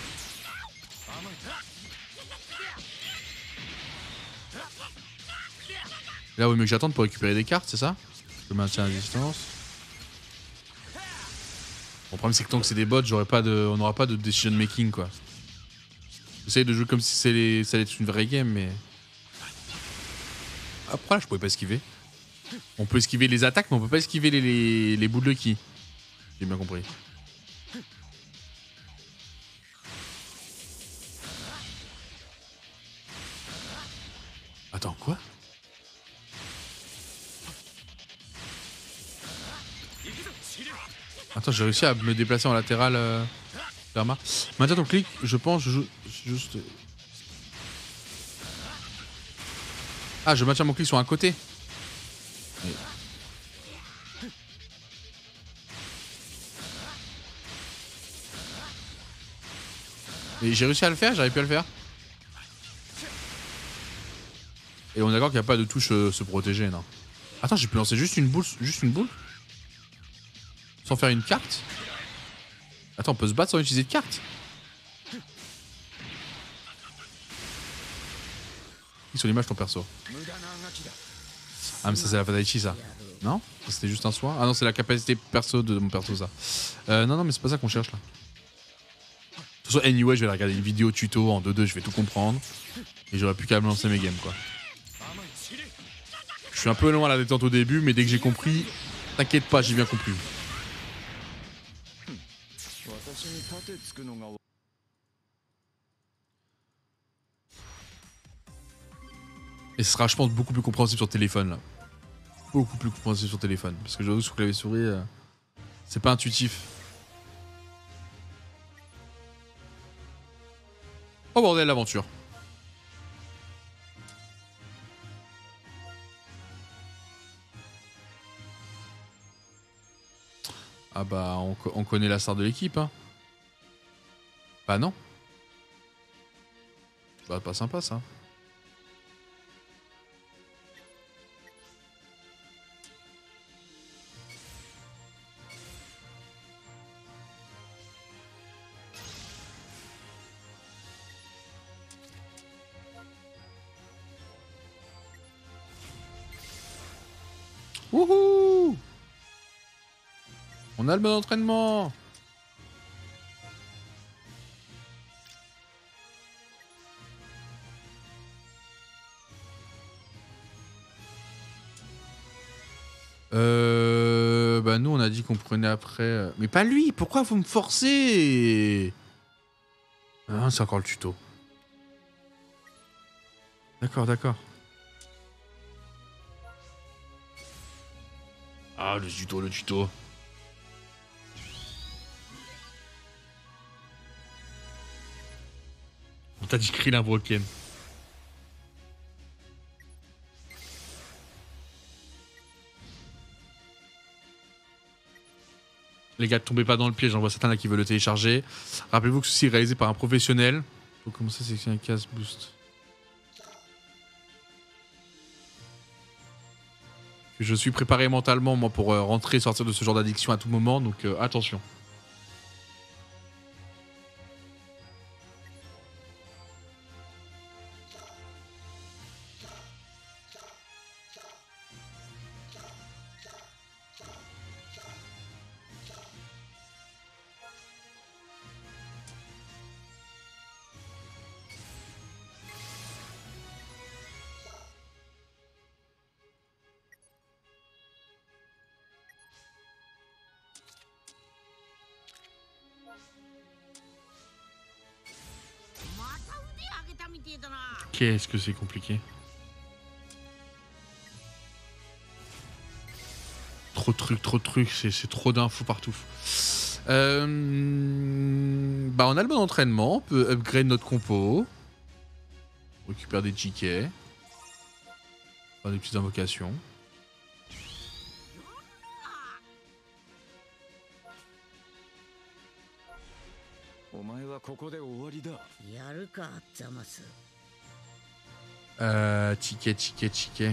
Là oui mais que j'attende pour récupérer des cartes, c'est ça? Je maintiens à distance. Bon, le problème c'est que tant que c'est des bots, j'aurai pas de. On n'aura pas de decision making quoi. J'essaye de jouer comme si ça allait être une vraie game mais. Après là je pouvais pas esquiver. On peut esquiver les attaques mais on peut pas esquiver les, les, les boules de ki. J'ai bien compris. Attends quoi? Attends j'ai réussi à me déplacer en latéral euh, Dharma. Maintiens ton clic, je pense je joue juste... Ah je maintiens mon clic sur un côté. Mais... Mais j'ai réussi à le faire, j'arrive plus à le faire. Et on est d'accord qu'il n'y a pas de touche euh, se protéger, non? Attends, j'ai pu lancer juste une boule, juste une boule? Sans faire une carte? Attends, on peut se battre sans utiliser de carte? Sur l'image ton perso. Ah mais ça c'est la Fataichi ça. Non? C'était juste un soin? Ah non c'est la capacité perso de mon perso ça. Euh, non non mais c'est pas ça qu'on cherche là. De toute façon anyway je vais regarder une vidéo tuto en deux deux, je vais tout comprendre. Et j'aurais plus qu'à me lancer mes games quoi. Je suis un peu loin à la détente au début mais dès que j'ai compris, t'inquiète pas j'ai bien compris. Et ce sera, je pense, beaucoup plus compréhensible sur téléphone, là. Beaucoup plus compréhensible sur téléphone. Parce que j'avoue, sur clavier souris, euh, c'est pas intuitif. Oh bordel, l'aventure. Ah bah, on, on connaît la star de l'équipe, hein. Bah non. Bah, pas sympa, ça. Wouhou! On a le bon entraînement! Euh... Bah nous on a dit qu'on prenait après... Mais pas lui! Pourquoi vous me forcez? Ah c'est encore le tuto. D'accord, d'accord. Ah, le tuto, le tuto. On t'a dit Krillin Broken. Les gars, tombez pas dans le piège, j'en vois certains là qui veulent le télécharger. Rappelez-vous que ceci est réalisé par un professionnel. Faut commencer à sélectionner un case boost. Je suis préparé mentalement moi pour euh, rentrer et sortir de ce genre d'addiction à tout moment, donc euh, attention. Qu'est-ce que c'est compliqué. Trop de trucs, trop de trucs, c'est trop d'infos partout. Euh, bah on a le bon entraînement, on peut upgrade notre compo. On récupère des tickets. Faire des petites invocations. Euh, ticket, ticket, ticket.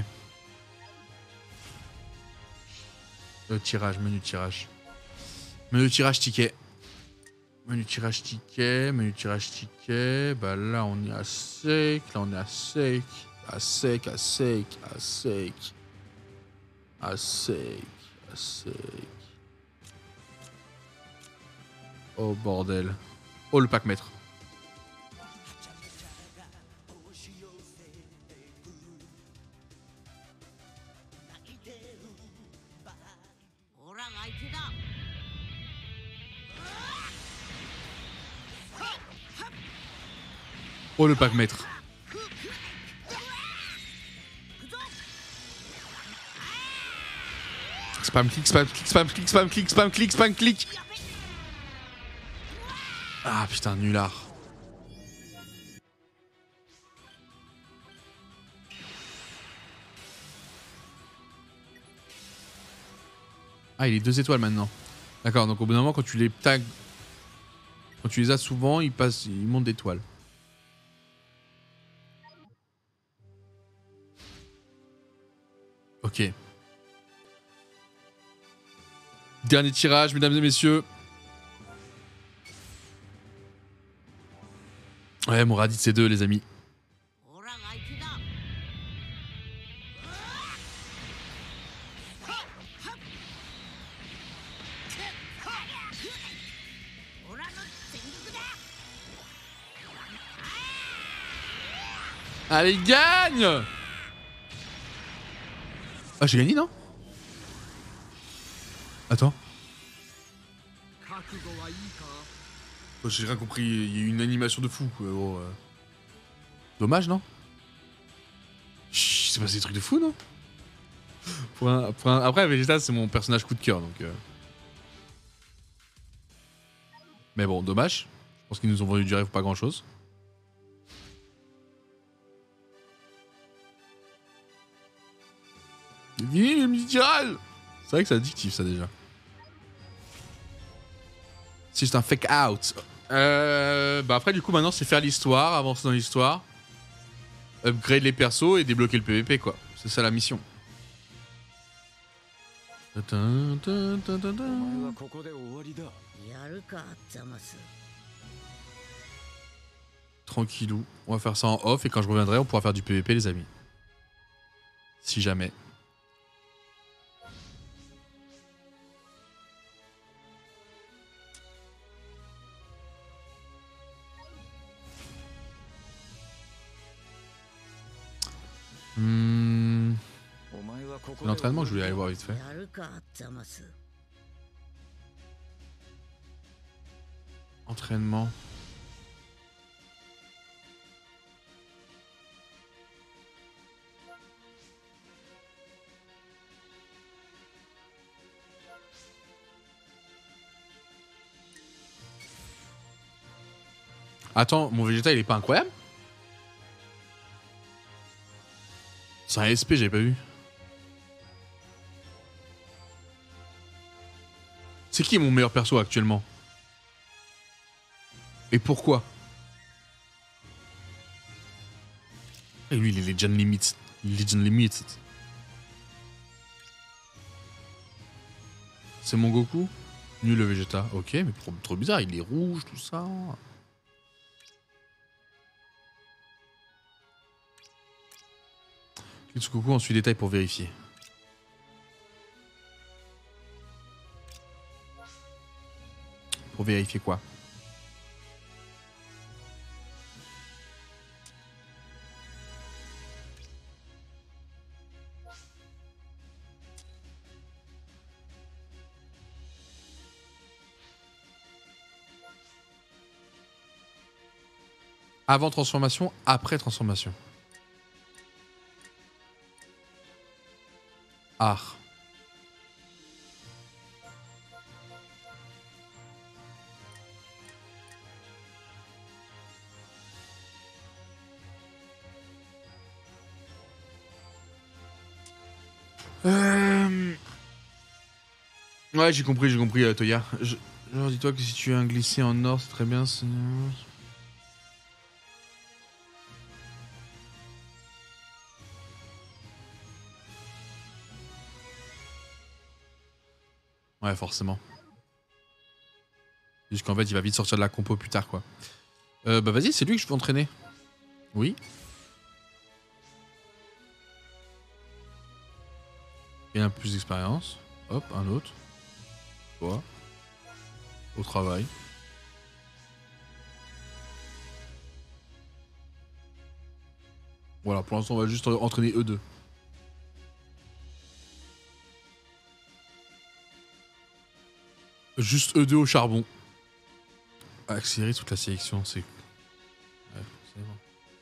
Euh, tirage, menu tirage. Menu tirage, ticket. Menu tirage, ticket. Menu tirage, ticket. Bah là, on est à sec. Là, on est à sec. À sec, à sec, à sec. À sec, à sec. Oh bordel. Oh le pack maître. Oh le pack maître. Spam clic, spam clic, spam clic, spam clic, spam clic, spam clic. Ah putain, nulard. Ah, il est deux étoiles maintenant. D'accord, donc au bout d'un moment, quand tu les tags, quand tu les as souvent, ils passent, ils montent d'étoiles. Ok. Dernier tirage, mesdames et messieurs. Ouais, mon radit c'est deux, les amis. Allez, gagne! Ah, j'ai gagné, non? Attends. Oh, j'ai rien compris, il y a eu une animation de fou. Quoi. Oh, euh... Dommage, non? Chut, c'est passé des trucs de fou, non? pour un, pour un... Après, Vegeta, c'est mon personnage coup de cœur, donc... Euh... Mais bon, dommage. Je pense qu'ils nous ont vendu du rêve pour pas grand-chose. Vini, le mini-tirage! C'est vrai que c'est addictif, ça, déjà. C'est juste un fake out. Euh, bah après, du coup, maintenant, c'est faire l'histoire, avancer dans l'histoire, upgrade les persos et débloquer le P V P, quoi. C'est ça la mission. Tranquillou. On va faire ça en off et quand je reviendrai, on pourra faire du P V P, les amis. Si jamais. Hmm. C'est l'entraînement que je voulais aller voir vite fait. Entraînement. Attends, mon Vegeta il est pas incroyable? C'est un S P, j'avais pas vu. C'est qui mon meilleur perso actuellement? Et pourquoi? Et lui, il est Legend Limit. Legend Limit. C'est mon Goku? Nul le Vegeta. Ok, mais trop, trop bizarre, il est rouge, tout ça. Goku, on suit les détails pour vérifier. Pour vérifier quoi? Avant transformation, après transformation. Art. Euh... Ouais, j'ai compris, j'ai compris, euh, Toya. Je... Genre, dis-toi que si tu as un glissé en or, c'est très bien. Ouais, forcément. Juste qu'en fait, il va vite sortir de la compo plus tard, quoi. Euh, bah vas-y, c'est lui que je peux entraîner. Oui. Il a plus d'expérience. Hop, un autre. Toi. Au travail. Voilà, pour l'instant, on va juste entraîner eux deux. Juste eux deux au charbon. Accélérer toute la sélection, c'est... Ouais, c'est bon.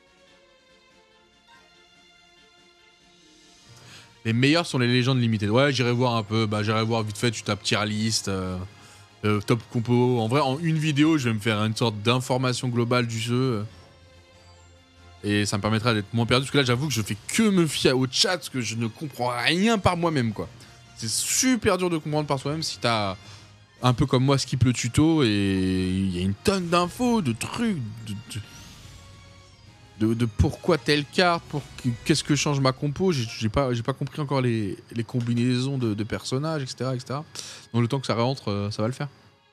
Les meilleurs sont les légendes limitées. Ouais, j'irai voir un peu. Bah, j'irai voir vite fait, tu tapes tier list, euh, euh, top compo. En vrai, en une vidéo, je vais me faire une sorte d'information globale du jeu. Et ça me permettra d'être moins perdu. Parce que là, j'avoue que je fais que me fier au chat, parce que je ne comprends rien par moi-même, quoi. C'est super dur de comprendre par soi-même si t'as... Un peu comme moi, skip le tuto et il y a une tonne d'infos, de trucs, de, de, de, de pourquoi telle carte, pour qu'est-ce que change ma compo. J'ai pas, j'ai pas compris encore les, les combinaisons de, de personnages, et cetera, et cetera. Donc le temps que ça rentre, ça va le faire.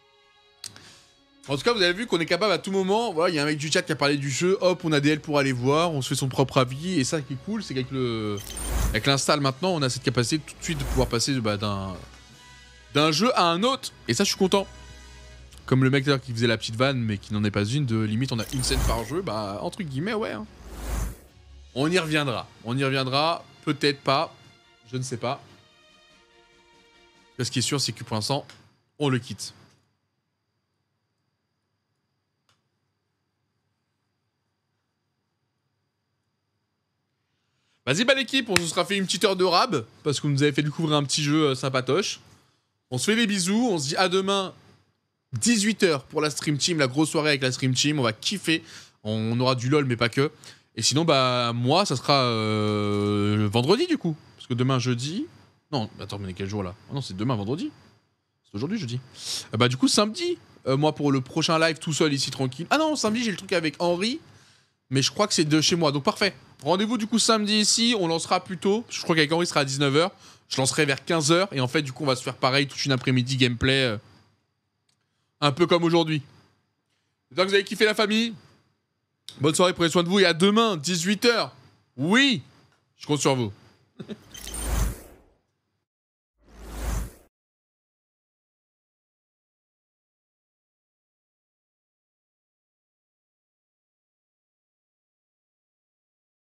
En tout cas, vous avez vu qu'on est capable à tout moment. Voilà, il y a un mec du chat qui a parlé du jeu. Hop, on a D L pour aller voir. On se fait son propre avis. Et ça qui est cool, c'est qu'avec le, avec l'install maintenant, on a cette capacité tout de suite de pouvoir passer bah, d'un d'un jeu à un autre. Et ça, je suis content. Comme le mec qui faisait la petite vanne, mais qui n'en est pas une, de limite on a une scène par jeu, bah entre guillemets, ouais. Hein. On y reviendra. On y reviendra. Peut-être pas. Je ne sais pas. Ce qui est sûr, c'est que pour l'instant, on le quitte. Vas-y, bah l'équipe, on se sera fait une petite heure de rab, parce qu'on nous avait fait découvrir un petit jeu euh, sympatoche. On se fait des bisous, on se dit à demain, dix-huit heures pour la Stream Team, la grosse soirée avec la Stream Team, on va kiffer. On aura du LOL, mais pas que. Et sinon, bah, moi, ça sera euh, vendredi, du coup. Parce que demain, jeudi... Non, attends, mais quel jour, là? Oh non, c'est demain, vendredi. C'est aujourd'hui, jeudi. Euh, bah, du coup, samedi, euh, moi, pour le prochain live, tout seul, ici, tranquille. Ah non, samedi, j'ai le truc avec Henri, mais je crois que c'est de chez moi, donc parfait. Rendez-vous, du coup, samedi, ici, on lancera plus tôt. Je crois qu'avec Henri, il sera à dix-neuf heures. Je lancerai vers quinze heures, et en fait, du coup, on va se faire pareil, toute une après-midi gameplay... Euh, un peu comme aujourd'hui. J'espère que vous avez kiffé la famille. Bonne soirée, prenez soin de vous et à demain, dix-huit heures. Oui, je compte sur vous.